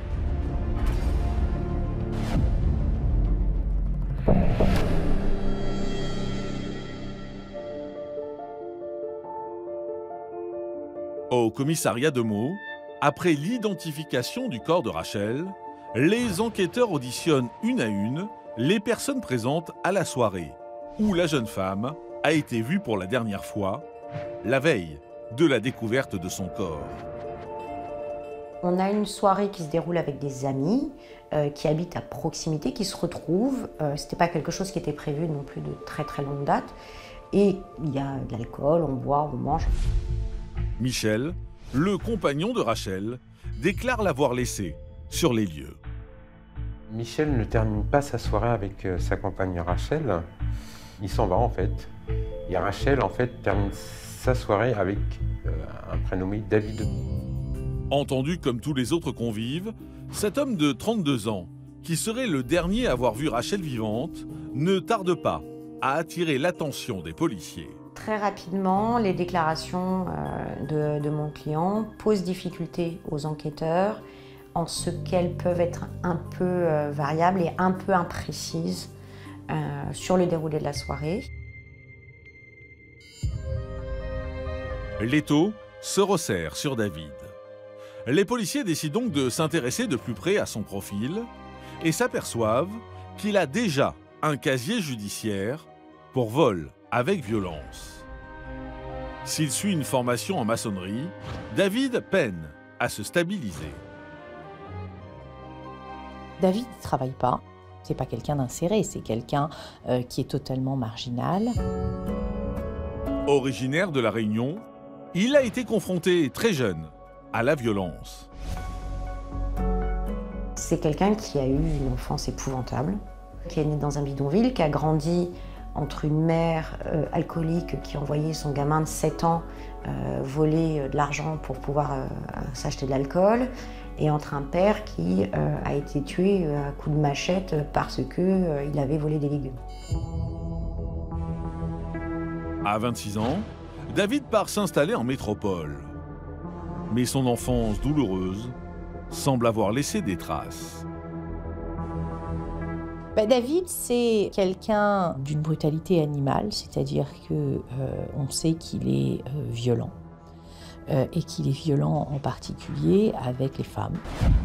Au commissariat de Meaux, après l'identification du corps de Rachel, les enquêteurs auditionnent une à une les personnes présentes à la soirée où la jeune femme a été vue pour la dernière fois, la veille de la découverte de son corps. On a une soirée qui se déroule avec des amis euh, qui habitent à proximité, qui se retrouvent. Euh, C'était pas quelque chose qui était prévu non plus de très très longue date. Et il y a de l'alcool, on boit, on mange. Michel, le compagnon de Rachel, déclare l'avoir laissé sur les lieux. Michel ne termine pas sa soirée avec sa compagne Rachel. Il s'en va en fait. Et Rachel en fait termine sa soirée avec euh, un prénommé David. Entendu comme tous les autres convives, cet homme de trente-deux ans, qui serait le dernier à avoir vu Rachel vivante, ne tarde pas à attirer l'attention des policiers. Très rapidement, les déclarations euh, de, de mon client posent difficulté aux enquêteurs en ce qu'elles peuvent être un peu euh, variables et un peu imprécises euh, sur le déroulé de la soirée. L'étau se resserre sur David. Les policiers décident donc de s'intéresser de plus près à son profil et s'aperçoivent qu'il a déjà un casier judiciaire pour vol avec violence. S'il suit une formation en maçonnerie, David peine à se stabiliser. David ne travaille pas, c'est pas quelqu'un d'inséré, c'est quelqu'un euh, qui est totalement marginal. Originaire de La Réunion, il a été confronté très jeune à la violence. C'est quelqu'un qui a eu une enfance épouvantable, qui est né dans un bidonville, qui a grandi entre une mère euh, alcoolique qui envoyait son gamin de sept ans euh, voler de l'argent pour pouvoir euh, s'acheter de l'alcool, et entre un père qui euh, a été tué à coups de machette parce qu'il euh, avait volé des légumes. À vingt-six ans, David part s'installer en métropole. Mais son enfance douloureuse semble avoir laissé des traces. Bah, David, c'est quelqu'un d'une brutalité animale, c'est-à-dire qu'on euh, sait qu'il est euh, violent. Euh, et qu'il est violent en particulier avec les femmes.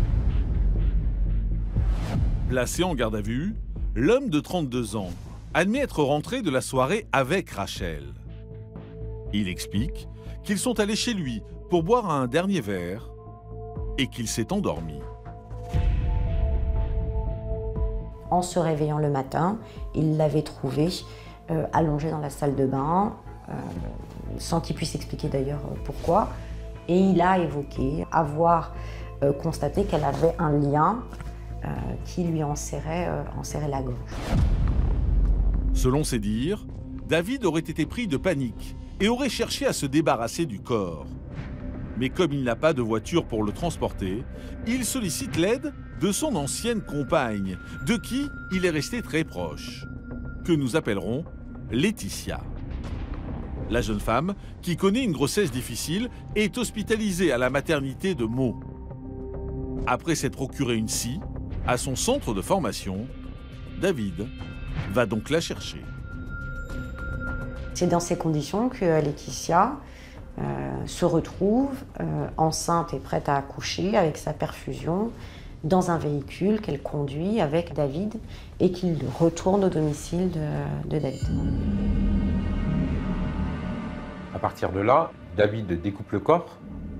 Placé en garde à vue, l'homme de trente-deux ans admet être rentré de la soirée avec Rachel. Il explique qu'ils sont allés chez lui pour boire un dernier verre et qu'il s'est endormi. En se réveillant le matin, il l'avait trouvé euh, allongé dans la salle de bain, euh, sans qu'il puisse expliquer d'ailleurs pourquoi. Et il a évoqué avoir euh, constaté qu'elle avait un lien euh, qui lui enserrait, euh, enserrait la gorge. Selon ses dires, David aurait été pris de panique et aurait cherché à se débarrasser du corps. Mais comme il n'a pas de voiture pour le transporter, il sollicite l'aide de son ancienne compagne, de qui il est resté très proche, que nous appellerons Laetitia. La jeune femme, qui connaît une grossesse difficile, est hospitalisée à la maternité de Meaux. Après s'être procuré une scie à son centre de formation, David va donc la chercher. C'est dans ces conditions que Laetitia euh, se retrouve euh, enceinte et prête à accoucher avec sa perfusion dans un véhicule qu'elle conduit avec David et qu'il retourne au domicile de, de David. À partir de là, David découpe le corps.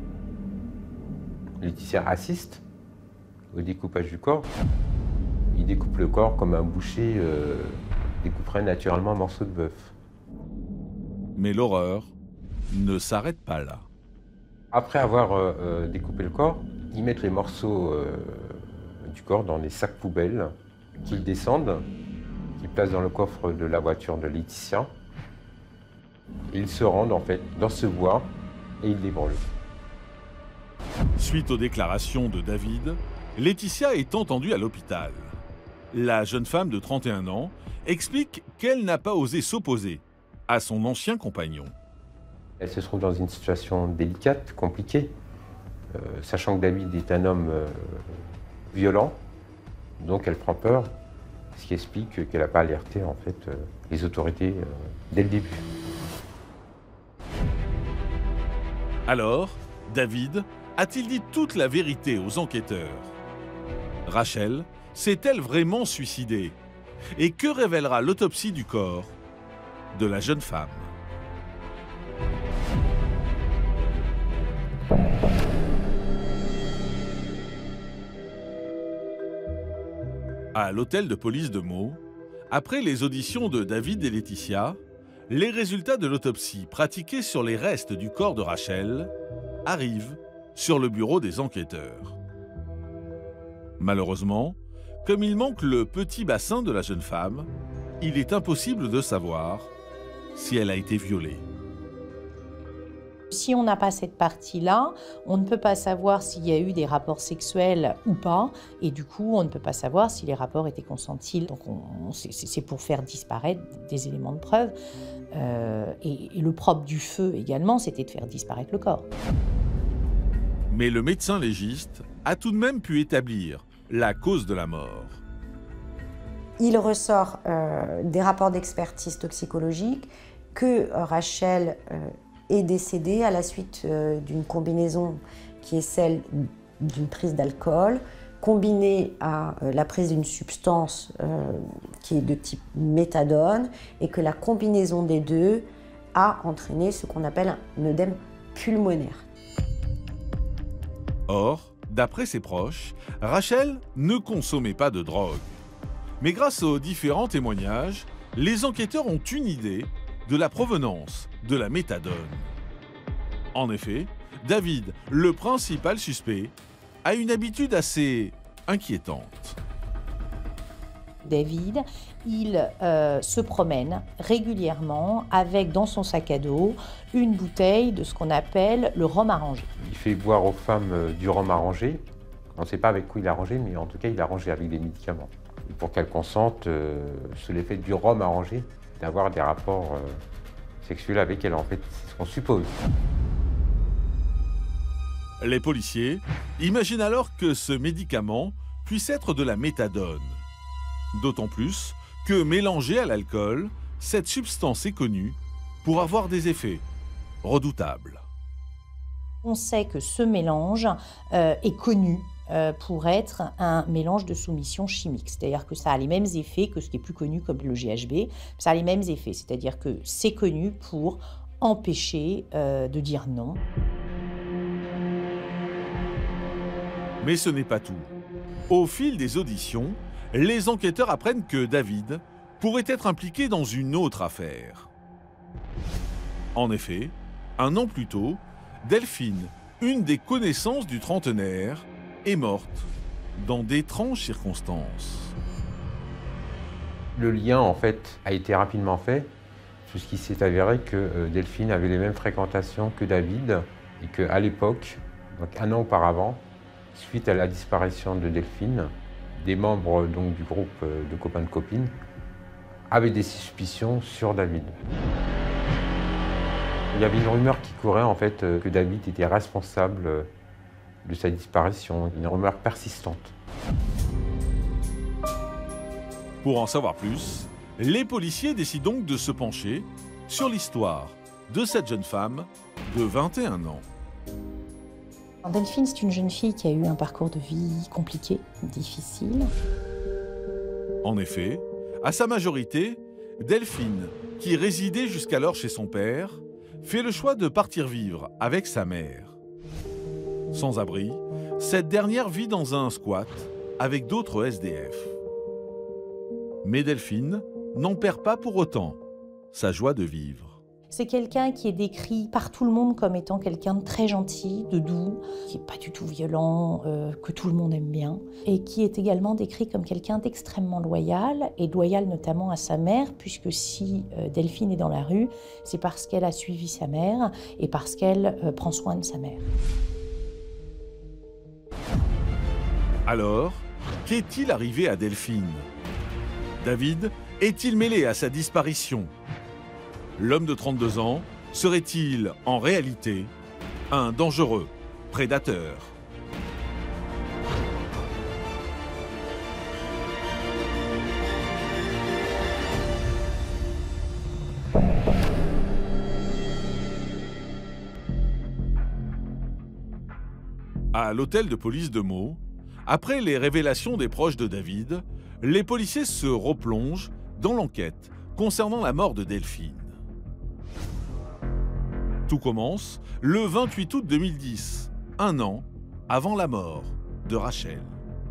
Laetitia assiste au découpage du corps. Il découpe le corps comme un boucher euh, découperait naturellement un morceau de bœuf. Mais l'horreur ne s'arrête pas là. Après avoir euh, euh, découpé le corps, ils mettent les morceaux euh, du corps dans des sacs poubelles qu'ils descendent, qu'ils placent dans le coffre de la voiture de Laetitia. Ils se rendent en fait dans ce bois et ils les brûlent. Suite aux déclarations de David, Laetitia est entendue à l'hôpital. La jeune femme de trente et un ans explique qu'elle n'a pas osé s'opposer à son ancien compagnon. Elle se trouve dans une situation délicate, compliquée, euh, sachant que David est un homme euh, violent, donc elle prend peur, ce qui explique qu'elle n'a pas alerté en fait euh, les autorités euh, dès le début. Alors, David a-t-il dit toute la vérité aux enquêteurs? Rachel s'est-elle vraiment suicidée? Et que révélera l'autopsie du corps de la jeune femme? À l'hôtel de police de Meaux, après les auditions de David et Laetitia, les résultats de l'autopsie pratiquée sur les restes du corps de Rachel arrivent sur le bureau des enquêteurs. Malheureusement, comme il manque le petit bassin de la jeune femme, il est impossible de savoir si elle a été violée. Si on n'a pas cette partie-là, on ne peut pas savoir s'il y a eu des rapports sexuels ou pas, et du coup, on ne peut pas savoir si les rapports étaient consentis. Donc, c'est pour faire disparaître des éléments de preuve. Euh, et, et le propre du feu également, c'était de faire disparaître le corps. Mais le médecin légiste a tout de même pu établir la cause de la mort. Il ressort euh, des rapports d'expertise toxicologique que Rachel euh, est décédée à la suite euh, d'une combinaison qui est celle d'une prise d'alcool, combinée à euh, la prise d'une substance euh, qui est de type méthadone, et que la combinaison des deux a entraîné ce qu'on appelle un œdème pulmonaire. Or, d'après ses proches, Rachel ne consommait pas de drogue. Mais grâce aux différents témoignages, les enquêteurs ont une idée de la provenance de la méthadone. En effet, David, le principal suspect, a une habitude assez inquiétante. David, il euh, se promène régulièrement avec dans son sac à dos une bouteille de ce qu'on appelle le rhum arrangé. Il fait boire aux femmes du rhum arrangé On ne sait pas avec quoi il a rangé, mais en tout cas, il a rangé avec des médicaments. Et pour qu'elle consente, euh, sous l'effet du rhum arrangé, d'avoir des rapports euh, sexuels avec elle, en fait, c'est ce qu'on suppose. Les policiers imaginent alors que ce médicament puisse être de la méthadone. D'autant plus que, mélangée à l'alcool, cette substance est connue pour avoir des effets redoutables. On sait que ce mélange euh, est connu euh, pour être un mélange de soumission chimique. C'est-à-dire que ça a les mêmes effets que ce qui est plus connu comme le G H B. Ça a les mêmes effets, c'est-à-dire que c'est connu pour empêcher euh, de dire non. Mais ce n'est pas tout. Au fil des auditions, les enquêteurs apprennent que David pourrait être impliqué dans une autre affaire. En effet, un an plus tôt, Delphine, une des connaissances du trentenaire, est morte dans d'étranges circonstances. Le lien, en fait, a été rapidement fait, puisqu'il s'est avéré que euh, Delphine avait les mêmes fréquentations que David, et qu'à l'époque, donc un an auparavant, suite à la disparition de Delphine, des membres donc, du groupe euh, de copains de copines avaient des suspicions sur David. Il y avait une rumeur qui courait en fait euh, que David était responsable euh, de sa disparition, une rumeur persistante. Pour en savoir plus, les policiers décident donc de se pencher sur l'histoire de cette jeune femme de vingt et un ans. Delphine, c'est une jeune fille qui a eu un parcours de vie compliqué, difficile. En effet, à sa majorité, Delphine, qui résidait jusqu'alors chez son père, fait le choix de partir vivre avec sa mère. Sans abri, cette dernière vit dans un squat avec d'autres S D F. Mais Delphine n'en perd pas pour autant sa joie de vivre. C'est quelqu'un qui est décrit par tout le monde comme étant quelqu'un de très gentil, de doux, qui n'est pas du tout violent, euh, que tout le monde aime bien, et qui est également décrit comme quelqu'un d'extrêmement loyal, et loyal notamment à sa mère, puisque si euh, Delphine est dans la rue, c'est parce qu'elle a suivi sa mère et parce qu'elle euh, prend soin de sa mère. Alors, qu'est-il arrivé à Delphine? David est-il mêlé à sa disparition? L'homme de trente-deux ans serait-il, en réalité, un dangereux prédateur? À l'hôtel de police de Meaux, après les révélations des proches de David, les policiers se replongent dans l'enquête concernant la mort de Delphine. Tout commence le vingt-huit août deux mille dix, un an avant la mort de Rachel.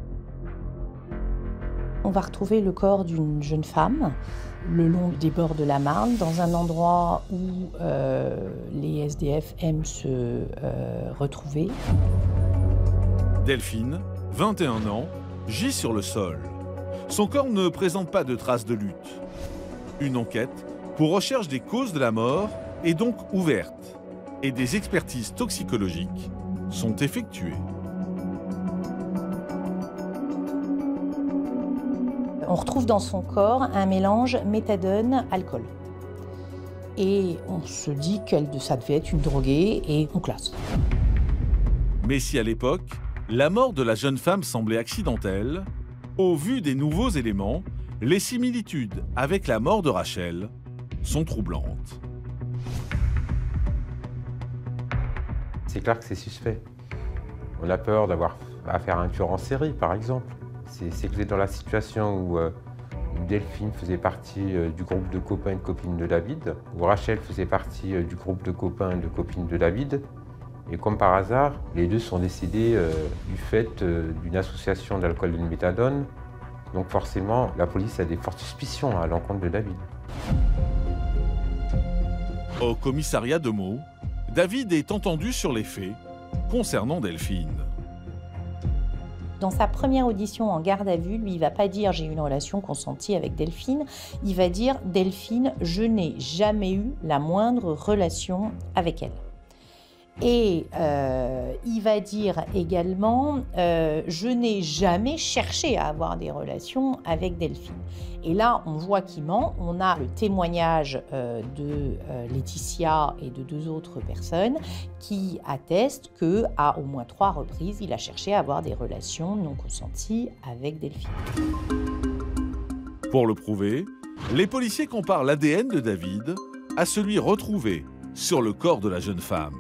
On va retrouver le corps d'une jeune femme le long des bords de la Marne, dans un endroit où euh, les S D F aiment se euh, retrouver. Delphine, vingt et un ans, gît sur le sol. Son corps ne présente pas de traces de lutte. Une enquête pour recherche des causes de la mort est donc ouverte et des expertises toxicologiques sont effectuées. On retrouve dans son corps un mélange méthadone-alcool. Et on se dit que ça devait être une droguée et on classe. Mais si à l'époque, la mort de la jeune femme semblait accidentelle, au vu des nouveaux éléments, les similitudes avec la mort de Rachel sont troublantes. C'est clair que c'est suspect. On a peur d'avoir affaire à un tueur en série, par exemple. C'est que vous êtes dans la situation où, euh, où Delphine faisait partie euh, du groupe de copains et de copines de David, où Rachel faisait partie euh, du groupe de copains et de copines de David. Et comme par hasard, les deux sont décédés euh, du fait euh, d'une association d'alcool et de méthadone. Donc forcément, la police a des fortes suspicions à l'encontre de David. Au commissariat de Meaux, David est entendu sur les faits concernant Delphine. Dans sa première audition en garde à vue, lui, il ne va pas dire « j'ai eu une relation consentie avec Delphine », il va dire « Delphine, je n'ai jamais eu la moindre relation avec elle ». Et euh, il va dire également euh, « Je n'ai jamais cherché à avoir des relations avec Delphine ». Et là, on voit qu'il ment. On a le témoignage euh, de euh, Laetitia et de deux autres personnes qui attestent qu'à au moins trois reprises, il a cherché à avoir des relations non consenties avec Delphine. Pour le prouver, les policiers comparent l'A D N de David à celui retrouvé sur le corps de la jeune femme.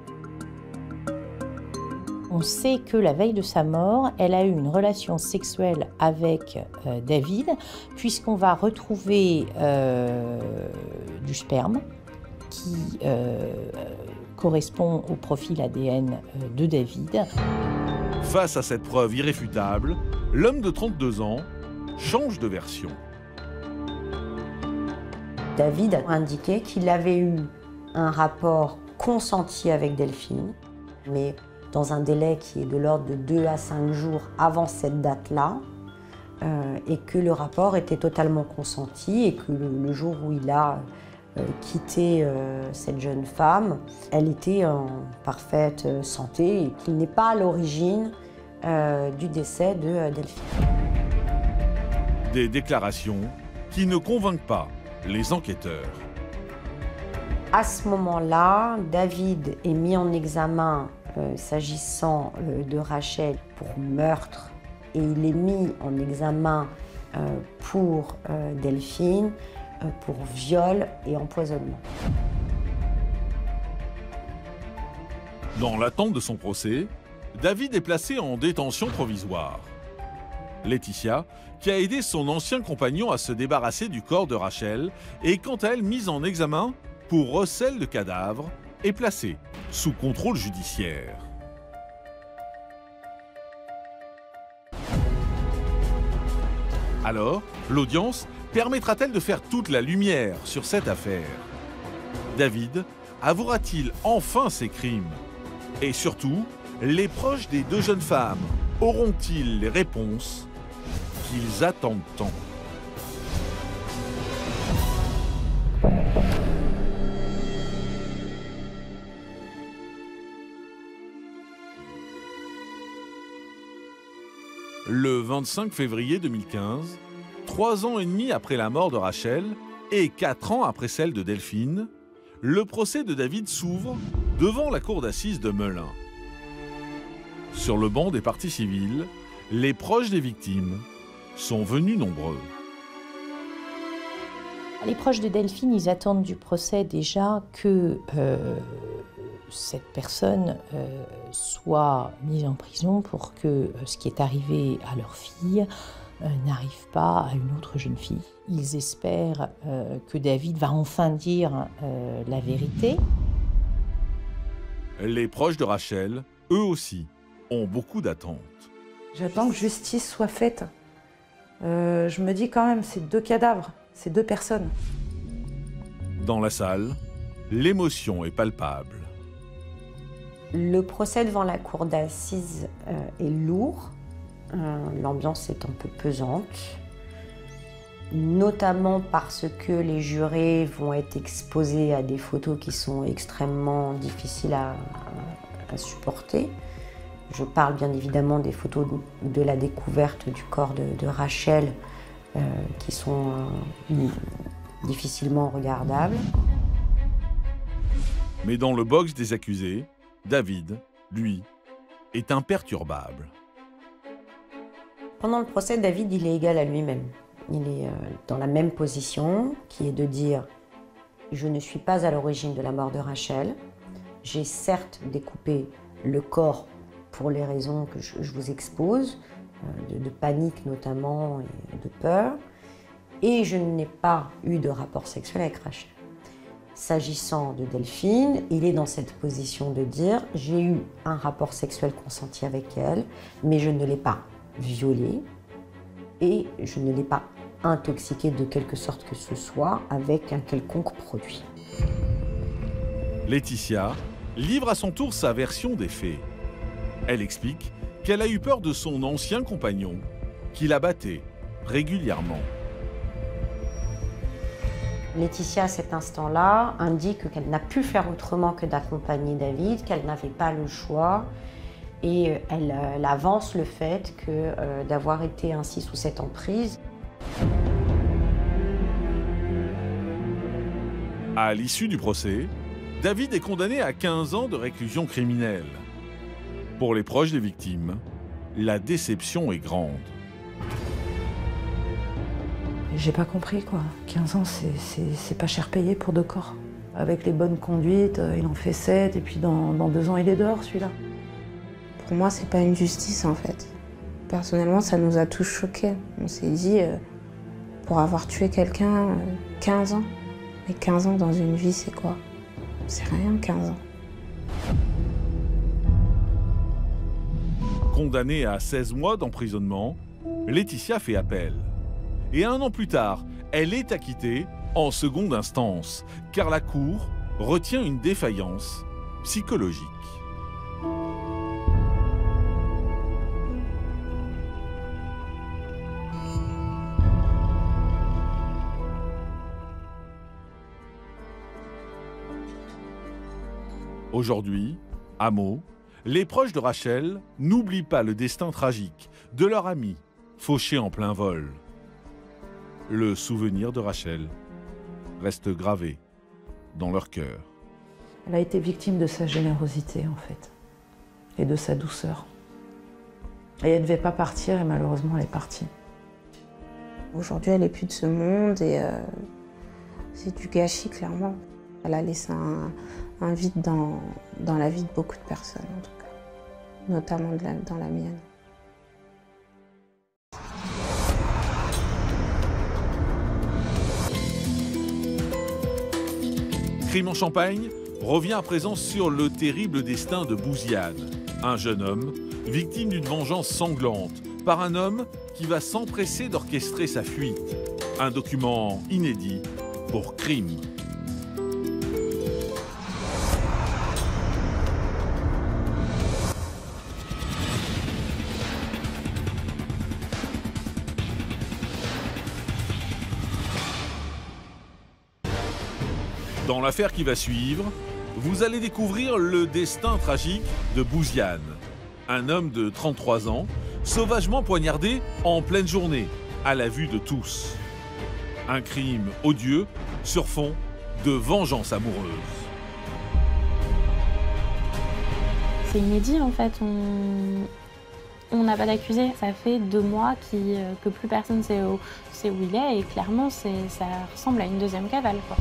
On sait que la veille de sa mort, elle a eu une relation sexuelle avec euh, David, puisqu'on va retrouver euh, du sperme qui euh, correspond au profil A D N de David. Face à cette preuve irréfutable, l'homme de trente-deux ans change de version. David a indiqué qu'il avait eu un rapport consenti avec Delphine, mais dans un délai qui est de l'ordre de deux à cinq jours avant cette date-là, euh, et que le rapport était totalement consenti et que le, le jour où il a euh, quitté euh, cette jeune femme, elle était en parfaite santé et qu'il n'est pas à l'origine euh, du décès de euh, Delphine. Des déclarations qui ne convainquent pas les enquêteurs. À ce moment-là, David est mis en examen Euh, s'agissant euh, de Rachel pour meurtre et il est mis en examen euh, pour euh, Delphine euh, pour viol et empoisonnement. Dans l'attente de son procès, David est placé en détention provisoire. Laetitia, qui a aidé son ancien compagnon à se débarrasser du corps de Rachel, est quant à elle mise en examen pour recel de cadavre est placée sous contrôle judiciaire. Alors, l'audience permettra-t-elle de faire toute la lumière sur cette affaire? David avouera-t-il enfin ses crimes? Et surtout, les proches des deux jeunes femmes auront-ils les réponses qu'ils attendent tant? Le vingt-cinq février deux mille quinze, trois ans et demi après la mort de Rachel et quatre ans après celle de Delphine, le procès de David s'ouvre devant la cour d'assises de Melun. Sur le banc des parties civiles, les proches des victimes sont venus nombreux. Les proches de Delphine, ils attendent du procès déjà que euh, cette personne euh, soit mise en prison pour que euh, ce qui est arrivé à leur fille euh, n'arrive pas à une autre jeune fille. Ils espèrent euh, que David va enfin dire euh, la vérité. Les proches de Rachel, eux aussi, ont beaucoup d'attentes. J'attends que justice soit faite. Euh, je me dis quand même, c'est deux cadavres, c'est deux personnes. Dans la salle, l'émotion est palpable. Le procès devant la cour d'assises euh, est lourd. Euh, L'ambiance est un peu pesante, notamment parce que les jurés vont être exposés à des photos qui sont extrêmement difficiles à, à, à supporter. Je parle bien évidemment des photos de, de la découverte du corps de, de Rachel, euh, qui sont euh, difficilement regardables. Mais dans le box des accusés, David, lui, est imperturbable. Pendant le procès, David, il est égal à lui-même. Il est euh, dans la même position, qui est de dire « Je ne suis pas à l'origine de la mort de Rachel. J'ai certes découpé le corps pour les raisons que je, je vous expose, euh, de, de panique notamment et de peur, et je n'ai pas eu de rapport sexuel avec Rachel. » S'agissant de Delphine, il est dans cette position de dire « J'ai eu un rapport sexuel consenti avec elle, mais je ne l'ai pas violée et je ne l'ai pas intoxiquée de quelque sorte que ce soit avec un quelconque produit. » Laetitia livre à son tour sa version des faits. Elle explique qu'elle a eu peur de son ancien compagnon, qui la battait régulièrement. Laetitia, à cet instant-là, indique qu'elle n'a pu faire autrement que d'accompagner David, qu'elle n'avait pas le choix. Et elle, elle avance le fait que euh, d'avoir été ainsi sous cette emprise. À l'issue du procès, David est condamné à quinze ans de réclusion criminelle. Pour les proches des victimes, la déception est grande. J'ai pas compris quoi. quinze ans, c'est pas cher payé pour deux corps. Avec les bonnes conduites, il en fait sept et puis dans, dans deux ans, il est dehors celui-là. Pour moi, c'est pas une justice en fait. Personnellement, ça nous a tous choqués. On s'est dit, euh, pour avoir tué quelqu'un, euh, quinze ans. Mais quinze ans dans une vie, c'est quoi? C'est rien, quinze ans. Condamnée à seize mois d'emprisonnement, Laetitia fait appel. Et un an plus tard, elle est acquittée en seconde instance, car la Cour retient une défaillance psychologique. Aujourd'hui, à Meaux, les proches de Rachel n'oublient pas le destin tragique de leur amie, fauchée en plein vol. Le souvenir de Rachel reste gravé dans leur cœur. Elle a été victime de sa générosité, en fait, et de sa douceur. Et elle ne devait pas partir, et malheureusement, elle est partie. Aujourd'hui, elle n'est plus de ce monde, et euh, c'est du gâchis, clairement. Elle a laissé un, un vide dans, dans la vie de beaucoup de personnes, en tout cas, notamment de la, dans la mienne. Crime en Champagne revient à présent sur le terrible destin de Bouziane, un jeune homme victime d'une vengeance sanglante par un homme qui va s'empresser d'orchestrer sa fuite. Un document inédit pour Crime. Dans l'affaire qui va suivre, vous allez découvrir le destin tragique de Bouziane, un homme de trente-trois ans, sauvagement poignardé en pleine journée, à la vue de tous. Un crime odieux sur fond de vengeance amoureuse. C'est inédit en fait, on n'a pas d'accusé. Ça fait deux mois qui, que plus personne sait où, sait où il est et clairement ça ressemble à une deuxième cavale, quoi.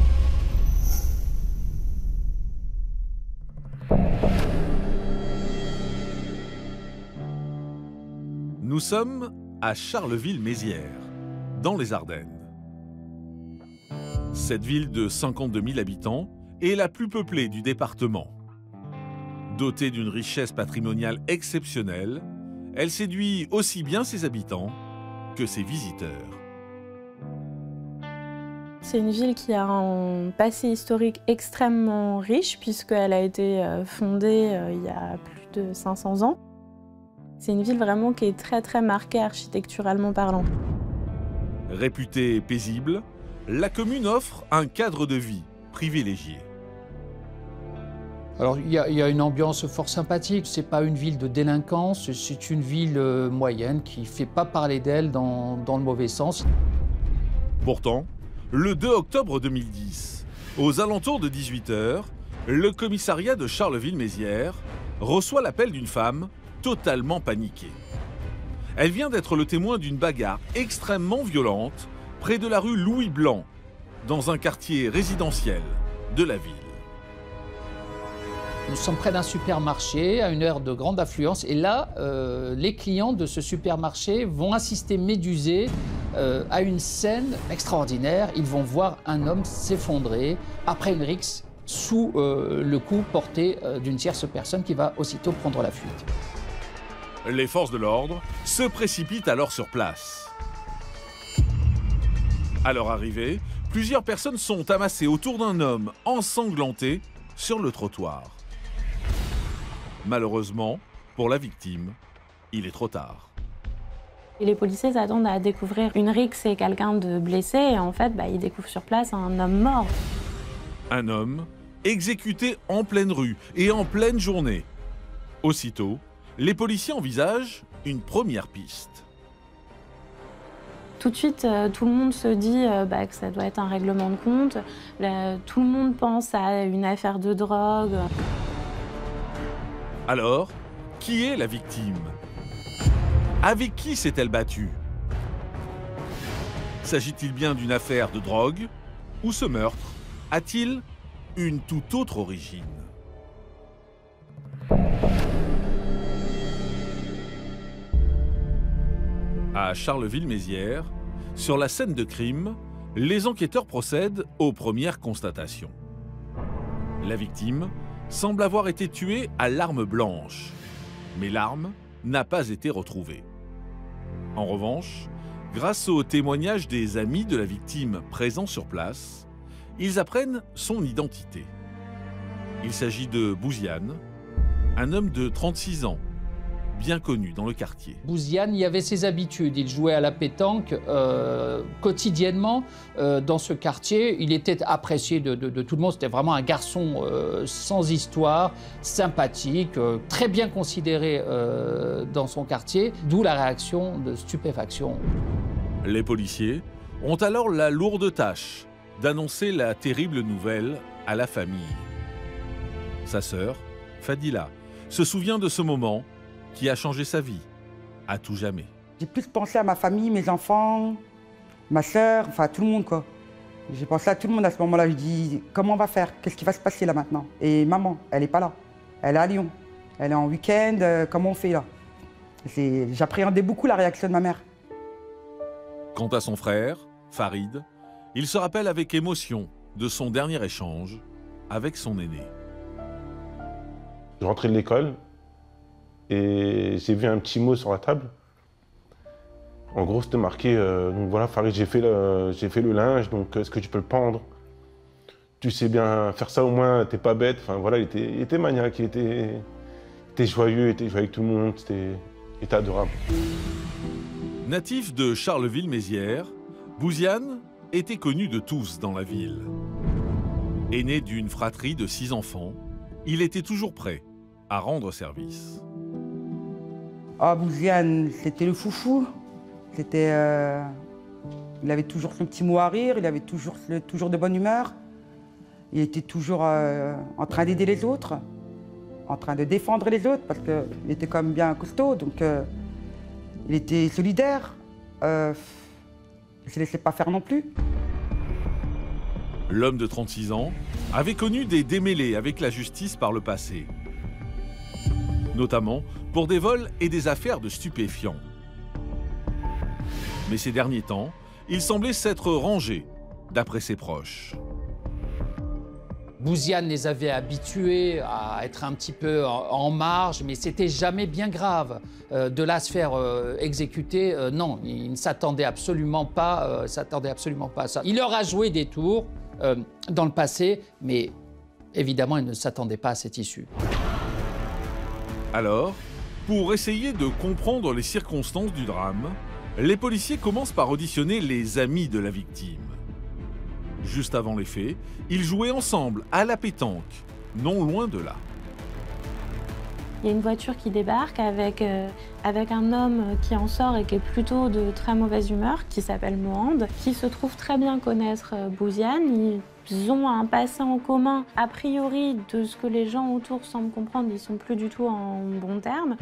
Nous sommes à Charleville-Mézières, dans les Ardennes. Cette ville de cinquante-deux mille habitants est la plus peuplée du département. Dotée d'une richesse patrimoniale exceptionnelle, elle séduit aussi bien ses habitants que ses visiteurs. C'est une ville qui a un passé historique extrêmement riche puisqu'elle a été fondée il y a plus de cinq cents ans. C'est une ville vraiment qui est très très marquée architecturalement parlant. Réputée paisible, la commune offre un cadre de vie privilégié. Alors il y, y a une ambiance fort sympathique, c'est pas une ville de délinquance, c'est une ville euh, moyenne qui fait pas parler d'elle dans, dans le mauvais sens. Pourtant, le deux octobre deux mille dix, aux alentours de dix-huit heures, le commissariat de Charleville-Mézières reçoit l'appel d'une femme totalement paniquée. Elle vient d'être le témoin d'une bagarre extrêmement violente près de la rue Louis Blanc, dans un quartier résidentiel de la ville. Nous sommes près d'un supermarché à une heure de grande affluence et là, euh, les clients de ce supermarché vont assister médusés euh, à une scène extraordinaire. Ils vont voir un homme s'effondrer après une rixe sous euh, le coup porté euh, d'une tierce personne qui va aussitôt prendre la fuite. Les forces de l'ordre se précipitent alors sur place. À leur arrivée, plusieurs personnes sont amassées autour d'un homme ensanglanté sur le trottoir. Malheureusement, pour la victime, il est trop tard. Et les policiers s'attendent à découvrir une rixe et quelqu'un de blessé, et en fait, bah, ils découvrent sur place un homme mort. Un homme exécuté en pleine rue et en pleine journée. Aussitôt, les policiers envisagent une première piste. Tout de suite, euh, tout le monde se dit euh, bah, que ça doit être un règlement de compte. Là, tout le monde pense à une affaire de drogue. Alors, qui est la victime? Avec qui s'est-elle battue? S'agit-il bien d'une affaire de drogue? Ou ce meurtre a-t-il une toute autre origine? À Charleville-Mézières, sur la scène de crime, les enquêteurs procèdent aux premières constatations. La victime semble avoir été tuée à l'arme blanche, mais l'arme n'a pas été retrouvée. En revanche, grâce aux témoignages des amis de la victime présents sur place, ils apprennent son identité. Il s'agit de Bouziane, un homme de trente-six ans, bien connu dans le quartier. Bouziane, il avait ses habitudes. Il jouait à la pétanque euh, quotidiennement euh, dans ce quartier. Il était apprécié de, de, de tout le monde. C'était vraiment un garçon euh, sans histoire, sympathique, euh, très bien considéré euh, dans son quartier, d'où la réaction de stupéfaction. Les policiers ont alors la lourde tâche d'annoncer la terrible nouvelle à la famille. Sa sœur, Fadila, se souvient de ce moment qui a changé sa vie, à tout jamais. J'ai plus pensé à ma famille, mes enfants, ma sœur, enfin tout le monde quoi. J'ai pensé à tout le monde à ce moment-là. Je dis comment on va faire? Qu'est-ce qui va se passer là maintenant? Et maman, elle n'est pas là. Elle est à Lyon. Elle est en week-end. Euh, comment on fait là? J'appréhendais beaucoup la réaction de ma mère. Quant à son frère, Farid, il se rappelle avec émotion de son dernier échange avec son aîné. Je rentrais de l'école et j'ai vu un petit mot sur la table. En gros, c'était marqué euh, donc voilà, Farid, j'ai fait, j'ai fait le linge, donc est-ce que tu peux le pendre? Tu sais bien faire ça au moins, t'es pas bête. Enfin voilà, il était, il était maniaque, il était, il était joyeux, il était joyeux avec tout le monde, c'était, il était adorable. Natif de Charleville-Mézières, Bouziane était connu de tous dans la ville. Aîné d'une fratrie de six enfants, il était toujours prêt à rendre service. Ah, Bouziane, c'était le foufou. C'était, euh, il avait toujours son petit mot à rire, il avait toujours, toujours de bonne humeur. Il était toujours euh, en train d'aider les autres, en train de défendre les autres, parce qu'il était quand même bien costaud, donc euh, il était solidaire. Euh, il ne se laissait pas faire non plus. L'homme de trente-six ans avait connu des démêlés avec la justice par le passé, notamment pour des vols et des affaires de stupéfiants. Mais ces derniers temps, il semblait s'être rangé, d'après ses proches. Bouziane les avait habitués à être un petit peu en marge, mais c'était jamais bien grave. Euh, de là à se faire euh, exécuter, euh, non, il ne s'attendait absolument pas, euh, s'attendait absolument pas à ça. Il leur a joué des tours euh, dans le passé, mais évidemment, il ne s'attendait pas à cette issue. Alors, pour essayer de comprendre les circonstances du drame, les policiers commencent par auditionner les amis de la victime. Juste avant les faits, ils jouaient ensemble à la pétanque, non loin de là. Il y a une voiture qui débarque avec, euh, avec un homme qui en sort et qui est plutôt de très mauvaise humeur, qui s'appelle Mohand, qui se trouve très bien connaître euh, Bouziane. Ils ont un passé en commun. A priori, de ce que les gens autour semblent comprendre, ils ne sont plus du tout en bons termes.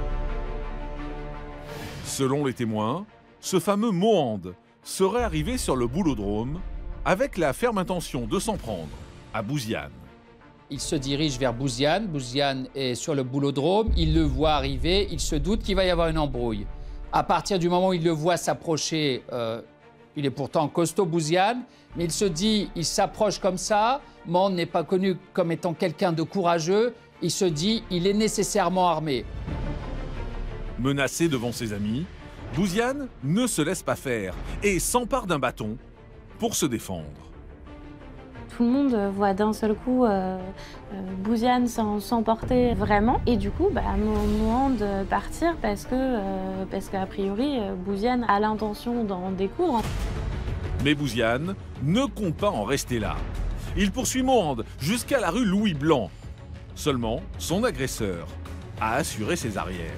Selon les témoins, ce fameux Mohand serait arrivé sur le boulodrome avec la ferme intention de s'en prendre à Bouziane. Il se dirige vers Bouziane. Bouziane est sur le boulodrome. Il le voit arriver. Il se doute qu'il va y avoir une embrouille. À partir du moment où il le voit s'approcher, euh, il est pourtant costaud, Bouziane, mais il se dit, il s'approche comme ça. Mohand n'est pas connu comme étant quelqu'un de courageux. Il se dit, il est nécessairement armé. Menacé devant ses amis, Bouziane ne se laisse pas faire et s'empare d'un bâton pour se défendre. Tout le monde voit d'un seul coup euh, euh, Bouziane s'emporter vraiment. Et du coup, bah, Mohand partir parce que, euh, parce qu'a priori, Bouziane a l'intention d'en découdre. Mais Bouziane ne compte pas en rester là. Il poursuit Mohand jusqu'à la rue Louis Blanc. Seulement, son agresseur a assuré ses arrières.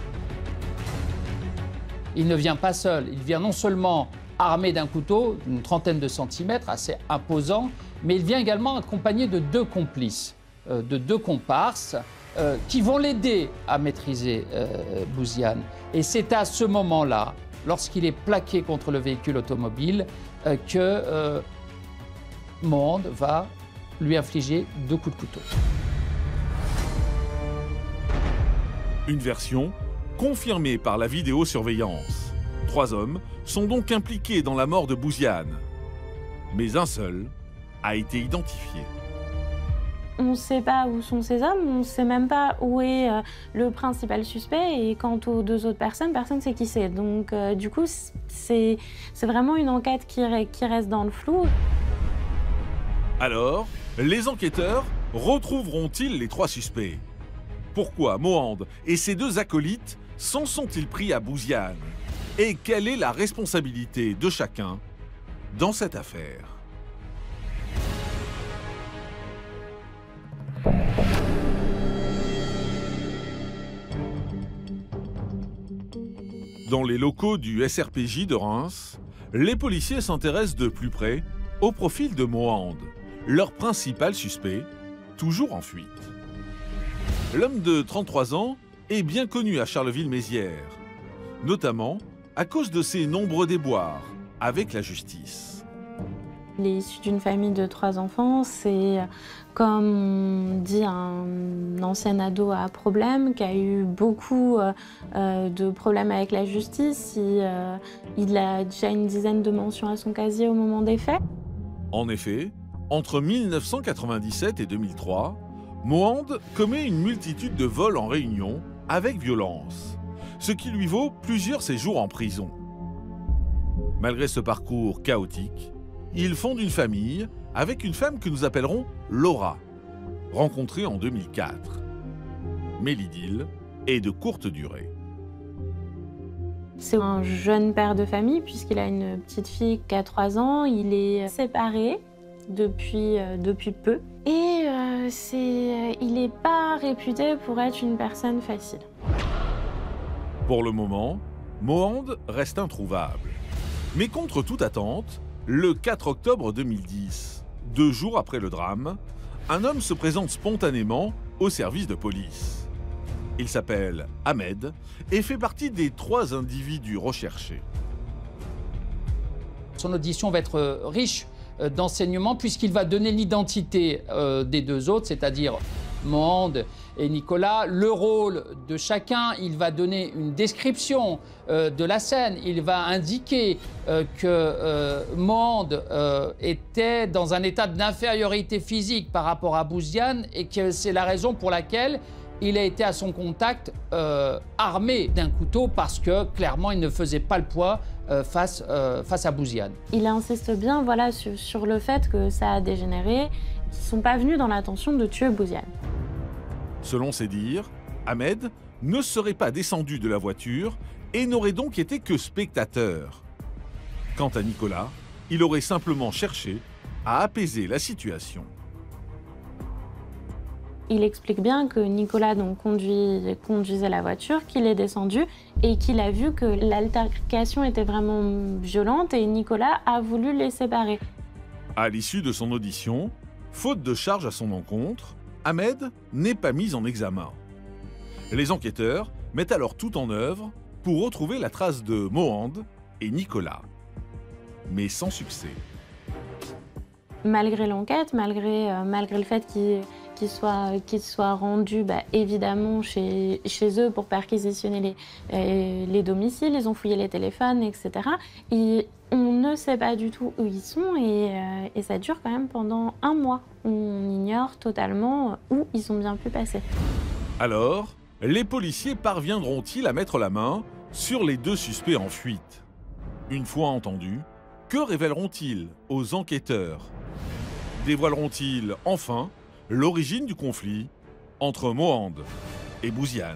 Il ne vient pas seul, il vient non seulement armé d'un couteau d'une trentaine de centimètres, assez imposant, mais il vient également accompagné de deux complices, euh, de deux comparses, euh, qui vont l'aider à maîtriser euh, Bouziane. Et c'est à ce moment-là, lorsqu'il est plaqué contre le véhicule automobile, euh, que euh, Mohand va lui infliger deux coups de couteau. Une version confirmée par la vidéosurveillance. Trois hommes sont donc impliqués dans la mort de Bouziane. Mais un seul a été identifié. On ne sait pas où sont ces hommes, on ne sait même pas où est euh, le principal suspect. Et quant aux deux autres personnes, personne ne sait qui c'est. Donc euh, du coup, c'est vraiment une enquête qui, qui reste dans le flou. Alors, les enquêteurs retrouveront-ils les trois suspects? Pourquoi Mohand et ses deux acolytes s'en sont-ils pris à Bouziane? Et quelle est la responsabilité de chacun dans cette affaire? Dans les locaux du S R P J de Reims, les policiers s'intéressent de plus près au profil de Mohand, leur principal suspect, toujours en fuite. L'homme de trente-trois ans est bien connu à Charleville-Mézières, notamment à cause de ses nombreux déboires avec la justice. Il est issu d'une famille de trois enfants. C'est, comme on dit, un ancien ado à problème qui a eu beaucoup euh, de problèmes avec la justice. Il, euh, il a déjà une dizaine de mentions à son casier au moment des faits. En effet, entre mille neuf cent quatre-vingt-dix-sept et deux mille trois, Mohand commet une multitude de vols en réunion avec violence, ce qui lui vaut plusieurs séjours en prison. Malgré ce parcours chaotique, il fonde une famille avec une femme que nous appellerons Laura, rencontrée en deux mille quatre. Mais l'idylle est de courte durée. C'est un jeune père de famille puisqu'il a une petite fille qui a trois ans. Il est séparé depuis, euh, depuis peu. Et euh, c'est, il n'est pas réputé pour être une personne facile. Pour le moment, Mohand reste introuvable. Mais contre toute attente, le quatre octobre deux mille dix, deux jours après le drame, un homme se présente spontanément au service de police. Il s'appelle Ahmed et fait partie des trois individus recherchés. Son audition va être riche d'enseignements puisqu'il va donner l'identité euh, des deux autres, c'est-à-dire Mohand et Nicolas, le rôle de chacun. Il va donner une description euh, de la scène. Il va indiquer euh, que euh, Mohand euh, était dans un état d'infériorité physique par rapport à Bouziane et que c'est la raison pour laquelle il a été à son contact euh, armé d'un couteau parce que clairement il ne faisait pas le poids euh, face, euh, face à Bouziane. Il insiste bien voilà, sur, sur le fait que ça a dégénéré, qu'ils ne sont pas venus dans l'intention de tuer Bouziane. Selon ses dires, Ahmed ne serait pas descendu de la voiture et n'aurait donc été que spectateur. Quant à Nicolas, il aurait simplement cherché à apaiser la situation. Il explique bien que Nicolas donc, conduit, conduisait la voiture, qu'il est descendu et qu'il a vu que l'altercation était vraiment violente et Nicolas a voulu les séparer. À l'issue de son audition, faute de charge à son encontre, Ahmed n'est pas mis en examen. Les enquêteurs mettent alors tout en œuvre pour retrouver la trace de Mohand et Nicolas, mais sans succès. Malgré l'enquête, malgré, euh, malgré le fait qu'ils qu'ils soient, qu'ils soient rendus bah, évidemment chez, chez eux pour perquisitionner les, euh, les domiciles, ils ont fouillé les téléphones, et cetera. Et on ne sait pas du tout où ils sont et, euh, et ça dure quand même pendant un mois. On ignore totalement où ils ont bien pu passer. Alors, les policiers parviendront-ils à mettre la main sur les deux suspects en fuite? Une fois entendus, que révéleront-ils aux enquêteurs? Dévoileront-ils enfin l'origine du conflit entre Mohand et Bouziane?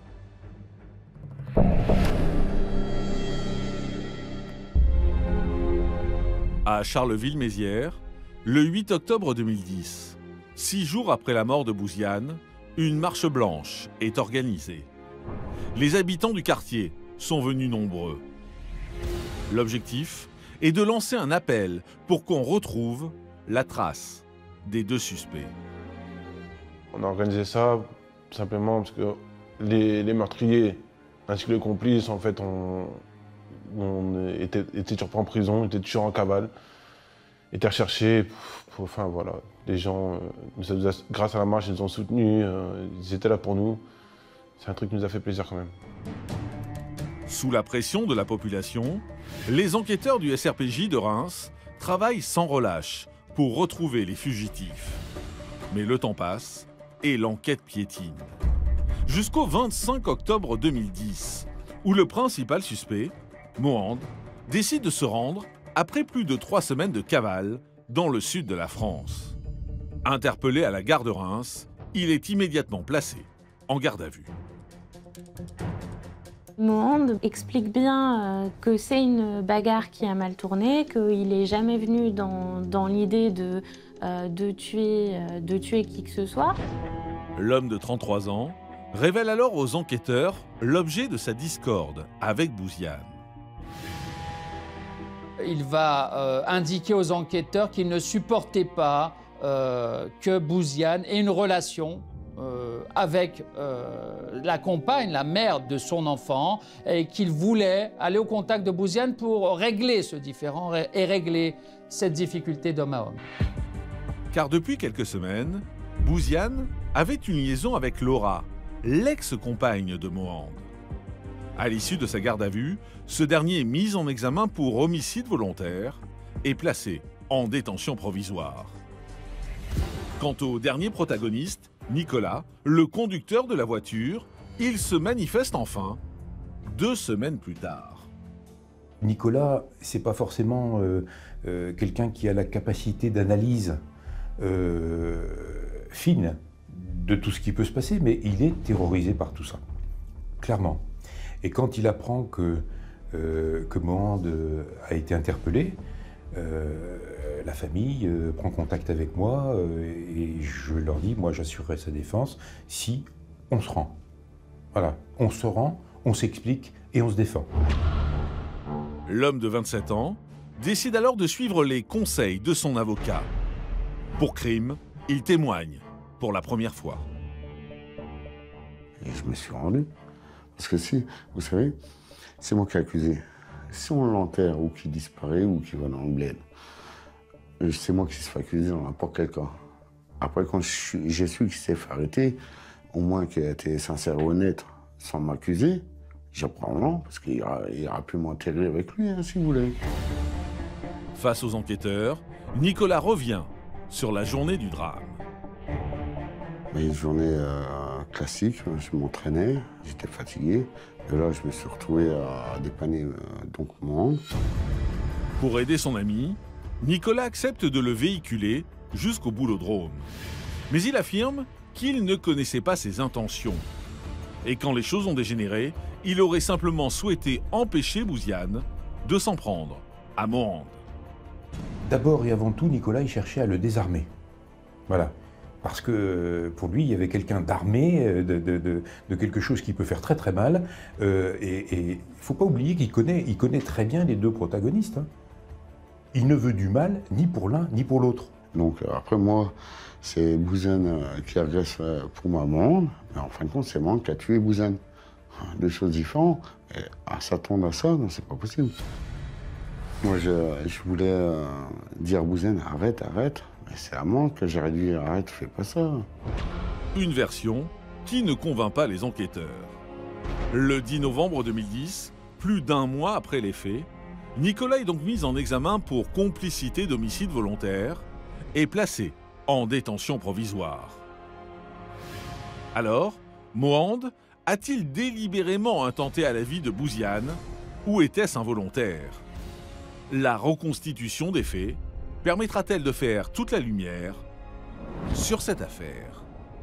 À Charleville-Mézières, le huit octobre deux mille dix, six jours après la mort de Bouziane, une marche blanche est organisée. Les habitants du quartier sont venus nombreux. L'objectif est de lancer un appel pour qu'on retrouve la trace des deux suspects. On a organisé ça simplement parce que les, les meurtriers ainsi que les complices, en fait, on, on était, étaient toujours pas en prison, étaient toujours en cavale, étaient recherchés. Pour, enfin voilà, les gens, euh, nous a, grâce à la marche, ils nous ont soutenus, euh, ils étaient là pour nous. C'est un truc qui nous a fait plaisir quand même. Sous la pression de la population, les enquêteurs du S R P J de Reims travaillent sans relâche pour retrouver les fugitifs. Mais le temps passe et l'enquête piétine. Jusqu'au vingt-cinq octobre deux mille dix, où le principal suspect, Mohand, décide de se rendre après plus de trois semaines de cavale dans le sud de la France. Interpellé à la gare de Reims, il est immédiatement placé en garde à vue. Mohand explique bien euh, que c'est une bagarre qui a mal tourné, qu'il n'est jamais venu dans, dans l'idée de, euh, de, tuer, euh, de tuer qui que ce soit. L'homme de trente-trois ans révèle alors aux enquêteurs l'objet de sa discorde avec Bouziane. Il va euh, indiquer aux enquêteurs qu'il ne supportait pas euh, que Bouziane ait une relation Euh, avec euh, la compagne, la mère de son enfant, et qu'il voulait aller au contact de Bouziane pour régler ce différend et régler cette difficulté d'homme à homme. Car depuis quelques semaines, Bouziane avait une liaison avec Laura, l'ex-compagne de Mohand. À l'issue de sa garde à vue, ce dernier est mis en examen pour homicide volontaire et placé en détention provisoire. Quant au dernier protagoniste, Nicolas, le conducteur de la voiture, il se manifeste enfin deux semaines plus tard. Nicolas, c'est pas forcément euh, euh, quelqu'un qui a la capacité d'analyse euh, fine de tout ce qui peut se passer, mais il est terrorisé par tout ça, clairement. Et quand il apprend que, euh, que Mohand a été interpellé, euh, la famille euh, prend contact avec moi euh, et je leur dis, moi j'assurerai sa défense si on se rend. Voilà, on se rend, on s'explique et on se défend. L'homme de vingt-sept ans décide alors de suivre les conseils de son avocat. Pour crime, il témoigne pour la première fois. Et je me suis rendu. Parce que si, vous savez, c'est moi qui ai accusé. Si on l'enterre ou qu'il disparaît ou qu'il va dans le bled, c'est moi qui se fait accuser dans n'importe quel cas. Après, quand j'ai su qu'il s'est fait arrêter, au moins qu'il a été sincère et honnête sans m'accuser, j'apprends non, parce qu'il aurait pu m'enterrer avec lui, hein, si vous voulez. Face aux enquêteurs, Nicolas revient sur la journée du drame. Mais une journée euh, classique, je m'entraînais, j'étais fatigué. Et là, je me suis retrouvé à dépanner euh, donc Mohand. Pour aider son ami, Nicolas accepte de le véhiculer jusqu'au boulodrome. Mais il affirme qu'il ne connaissait pas ses intentions. Et quand les choses ont dégénéré, il aurait simplement souhaité empêcher Bouziane de s'en prendre à Mohand. D'abord et avant tout, Nicolas, il cherchait à le désarmer. Voilà. Parce que pour lui, il y avait quelqu'un d'armé, de, de, de, de quelque chose qui peut faire très très mal. Euh, et il ne faut pas oublier qu'il connaît, il connaît très bien les deux protagonistes. Hein. Il ne veut du mal ni pour l'un ni pour l'autre. Donc après moi, c'est Bouziane qui agresse pour ma maman, mais en fin de compte, c'est moi qui a tué Bouziane. Deux choses différentes. Et à s'attendre à ça, non, c'est pas possible. Moi, je, je voulais euh, dire à Bouziane, arrête, arrête. Mais c'est la maman que j'aurais dit, arrête, fais pas ça. Une version qui ne convainc pas les enquêteurs. Le dix novembre deux mille dix, plus d'un mois après les faits, Nicolas est donc mis en examen pour complicité d'homicide volontaire et placé en détention provisoire. Alors, Mohand a-t-il délibérément intenté à la vie de Bouziane ou était-ce involontaire? La reconstitution des faits permettra-t-elle de faire toute la lumière sur cette affaire?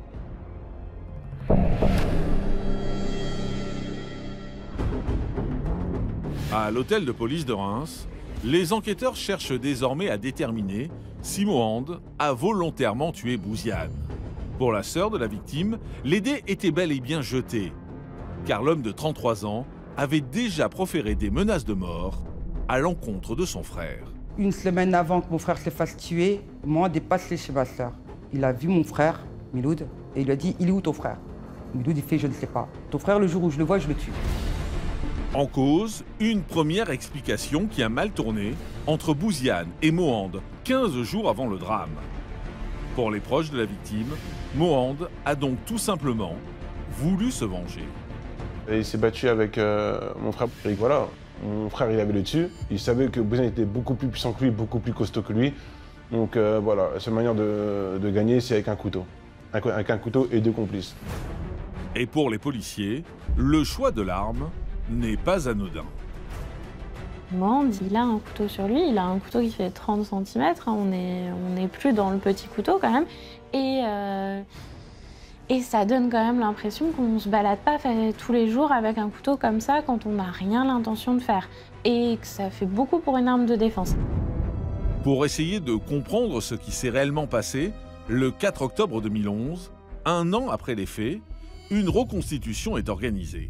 À l'hôtel de police de Reims, les enquêteurs cherchent désormais à déterminer si Mohand a volontairement tué Bouziane. Pour la sœur de la victime, les dés étaient bel et bien jetés, car l'homme de trente-trois ans avait déjà proféré des menaces de mort à l'encontre de son frère. Une semaine avant que mon frère se fasse tuer, Mohand est passé chez ma sœur. Il a vu mon frère, Miloud, et il lui a dit « Il est où ton frère ?» Miloud, il fait « Je ne sais pas. Ton frère, le jour où je le vois, je le tue. » En cause, une première explication qui a mal tourné entre Bouziane et Mohand quinze jours avant le drame. Pour les proches de la victime, Mohand a donc tout simplement voulu se venger. Et il s'est battu avec euh, mon frère. Et voilà, mon frère il avait le dessus. Il savait que Bouziane était beaucoup plus puissant que lui, beaucoup plus costaud que lui. Donc euh, voilà, la seule manière de, de gagner, c'est avec un couteau. Avec un couteau et deux complices. Et pour les policiers, le choix de l'arme n'est pas anodin. Mohand, il a un couteau sur lui, il a un couteau qui fait trente centimètres, on n'est on est plus dans le petit couteau quand même. Et, euh, et ça donne quand même l'impression qu'on ne se balade pas fait, tous les jours avec un couteau comme ça quand on n'a rien l'intention de faire. Et que ça fait beaucoup pour une arme de défense. Pour essayer de comprendre ce qui s'est réellement passé, le quatre octobre deux mille onze, un an après les faits, une reconstitution est organisée.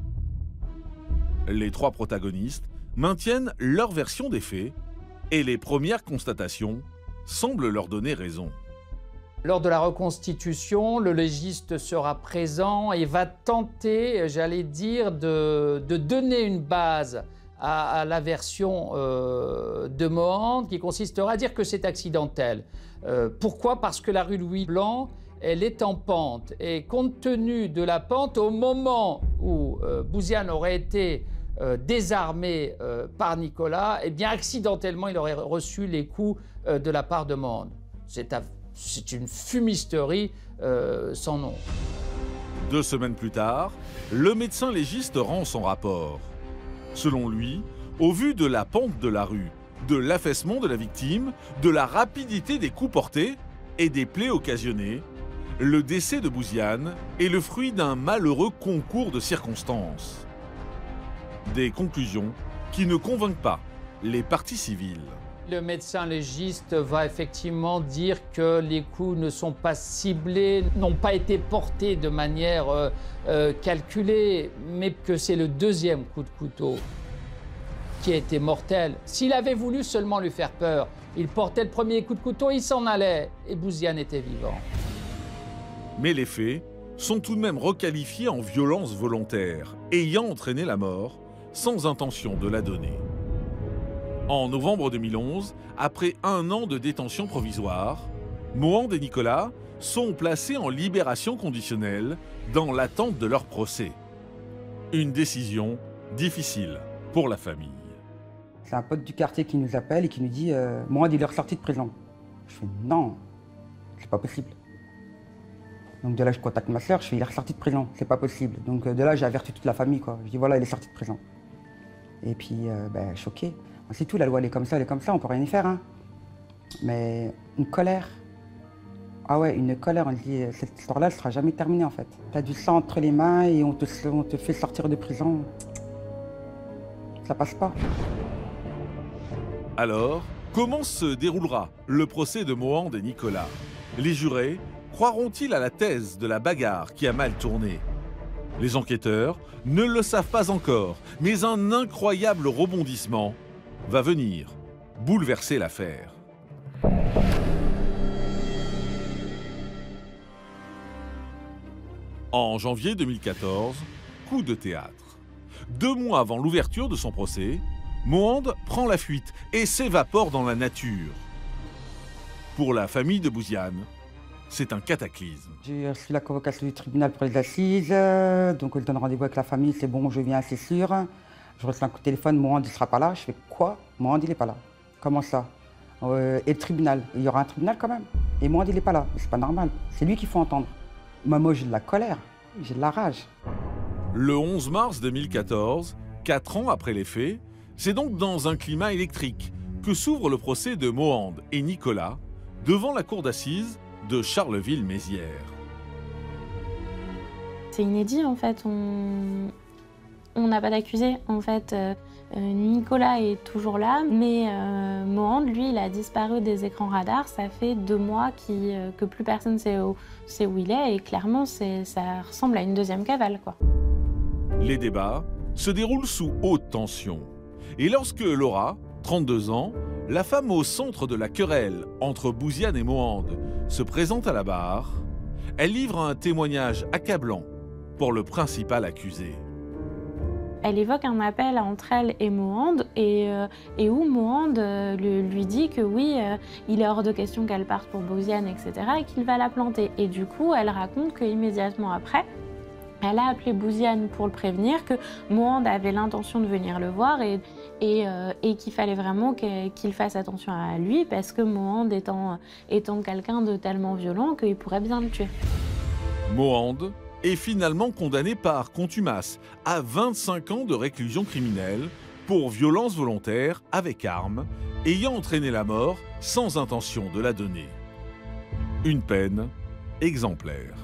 Les trois protagonistes maintiennent leur version des faits et les premières constatations semblent leur donner raison. Lors de la reconstitution, le légiste sera présent et va tenter, j'allais dire, de, de donner une base à, à la version euh, de Mohand qui consistera à dire que c'est accidentel. Euh, pourquoi? Parce que la rue Louis Blanc, elle est en pente. Et compte tenu de la pente, au moment où euh, Bouziane aurait été euh, désarmé euh, par Nicolas, eh bien accidentellement, il aurait reçu les coups euh, de la part de Mohand. C'est une fumisterie euh, sans nom. Deux semaines plus tard, le médecin légiste rend son rapport. Selon lui, au vu de la pente de la rue, de l'affaissement de la victime, de la rapidité des coups portés et des plaies occasionnées, le décès de Bouziane est le fruit d'un malheureux concours de circonstances. Des conclusions qui ne convainquent pas les parties civiles. Le médecin légiste va effectivement dire que les coups ne sont pas ciblés, n'ont pas été portés de manière euh, euh, calculée, mais que c'est le deuxième coup de couteau qui a été mortel. S'il avait voulu seulement lui faire peur, il portait le premier coup de couteau, il s'en allait, et Bouziane était vivant. Mais les faits sont tout de même requalifiés en violence volontaire, ayant entraîné la mort sans intention de la donner. En novembre deux mille onze, après un an de détention provisoire, Mohand et Nicolas sont placés en libération conditionnelle dans l'attente de leur procès. Une décision difficile pour la famille. C'est un pote du quartier qui nous appelle et qui nous dit euh, « Mohand, il est ressorti de prison ». Je fais « Non, c'est pas possible ». Donc de là, je contacte ma soeur, je fais « Il est ressorti de prison, c'est pas possible ». Donc de là, j'ai averti toute la famille, quoi. Je dis « Voilà, il est sorti de prison ». Et puis, euh, ben, choqué. C'est tout, la loi elle est comme ça, elle est comme ça, on peut rien y faire. Hein. Mais une colère, ah ouais, une colère, on dit, cette histoire-là, elle sera jamais terminée en fait. T'as du sang entre les mains et on te, on te fait sortir de prison. Ça passe pas. Alors, comment se déroulera le procès de Mohand et Nicolas? Les jurés croiront-ils à la thèse de la bagarre qui a mal tourné? Les enquêteurs ne le savent pas encore, mais un incroyable rebondissement va venir bouleverser l'affaire. En janvier deux mille quatorze, coup de théâtre. Deux mois avant l'ouverture de son procès, Mohand prend la fuite et s'évapore dans la nature. Pour la famille de Bouziane, c'est un cataclysme. J'ai reçu la convocation du tribunal pour les assises, donc je donne rendez-vous avec la famille, c'est bon, je viens, c'est sûr. Je reçois un coup de téléphone, Mohand ne sera pas là. Je fais quoi? Mohand il n'est pas là. Comment ça? euh, Et le tribunal? Il y aura un tribunal quand même. Et Mohand il n'est pas là. C'est pas normal. C'est lui qu'il faut entendre. Moi, moi j'ai de la colère, j'ai de la rage. Le onze mars deux mille quatorze, quatre ans après les faits, c'est donc dans un climat électrique que s'ouvre le procès de Mohand et Nicolas devant la cour d'assises de Charleville-Mézières. C'est inédit en fait, on on n'a pas d'accusé en fait. Euh, Nicolas est toujours là, mais euh, Mohand, lui, il a disparu des écrans radars. Ça fait deux mois qui, euh, que plus personne sait où, sait où il est, et clairement, ça ressemble à une deuxième cavale, quoi. Les débats se déroulent sous haute tension. Et lorsque Laura, trente-deux ans, la femme au centre de la querelle entre Bouziane et Mohand, se présente à la barre, elle livre un témoignage accablant pour le principal accusé. Elle évoque un appel entre elle et Mohand, et, euh, et où Mohand euh, lui, lui dit que oui, euh, il est hors de question qu'elle parte pour Bouziane, et cetera, et qu'il va la planter. Et du coup, elle raconte qu'immédiatement après, elle a appelé Bouziane pour le prévenir que Mohand avait l'intention de venir le voir et, et, euh, et qu'il fallait vraiment qu'il fasse attention à lui, parce que Mohand étant, étant quelqu'un de tellement violent qu'il pourrait bien le tuer. Mohand est finalement condamné par contumace à vingt-cinq ans de réclusion criminelle pour violence volontaire avec arme, ayant entraîné la mort sans intention de la donner. Une peine exemplaire.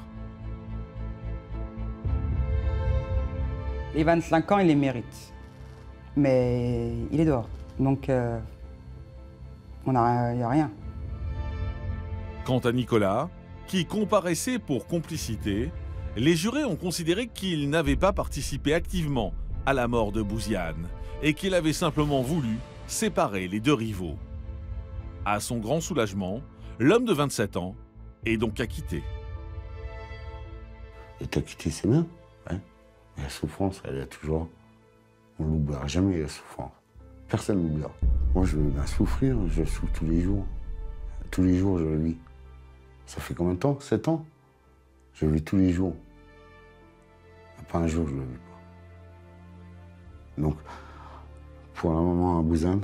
Les vingt-cinq ans, il les mérite. Mais il est dehors. Donc, euh, on n'a y a rien. Quant à Nicolas, qui comparaissait pour complicité, les jurés ont considéré qu'il n'avait pas participé activement à la mort de Bouziane et qu'il avait simplement voulu séparer les deux rivaux. À son grand soulagement, l'homme de vingt-sept ans est donc acquitté. Et acquitté, c'est bien. Hein, la souffrance, elle est toujours. On ne l'oubliera jamais, la souffrance. Personne ne l'oubliera. Moi, je veux bien souffrir, je souffre tous les jours. Tous les jours, je le vis. Ça fait combien de temps? Sept ans? Je le vis tous les jours. Pas un jour, je le vis pas. Donc, pour la maman à Bouziane,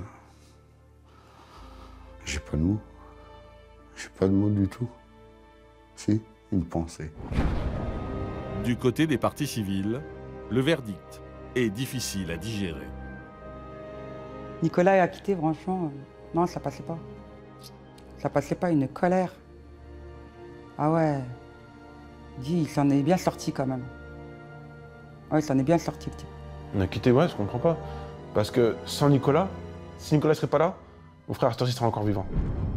j'ai pas de mots. J'ai pas de mots du tout. Si, une pensée. Du côté des parties civiles, le verdict est difficile à digérer. Nicolas est acquitté, franchement, euh, non, ça passait pas. Ça passait pas, une colère. Ah ouais, dis, il s'en est bien sorti quand même. Ouais, il s'en est bien sorti, le type. On a quitté, ouais, je comprends pas. Parce que sans Nicolas, si Nicolas serait pas là, mon frère Arthur serait encore vivant.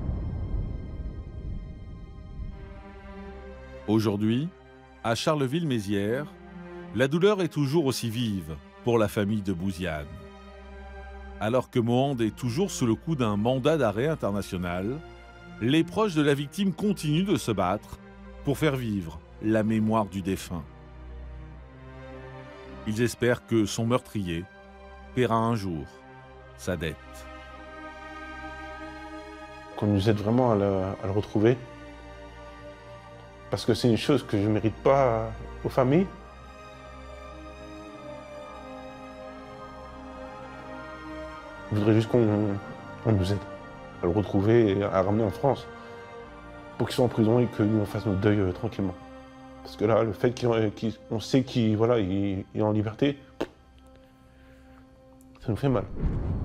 Aujourd'hui, à Charleville-Mézières, la douleur est toujours aussi vive pour la famille de Bouziane. Alors que Mohand est toujours sous le coup d'un mandat d'arrêt international, les proches de la victime continuent de se battre pour faire vivre la mémoire du défunt. Ils espèrent que son meurtrier paiera un jour sa dette. Qu'on nous aide vraiment à le, à le retrouver. Parce que c'est une chose que je ne mérite pas aux familles. Je voudrais juste qu'on nous aide à le retrouver et à le ramener en France. Pour qu'il soit en prison et que nous on fasse notre deuil euh, tranquillement. Parce que là, le fait qu'on qu sait qu'il voilà, il, il est en liberté, ça nous fait mal.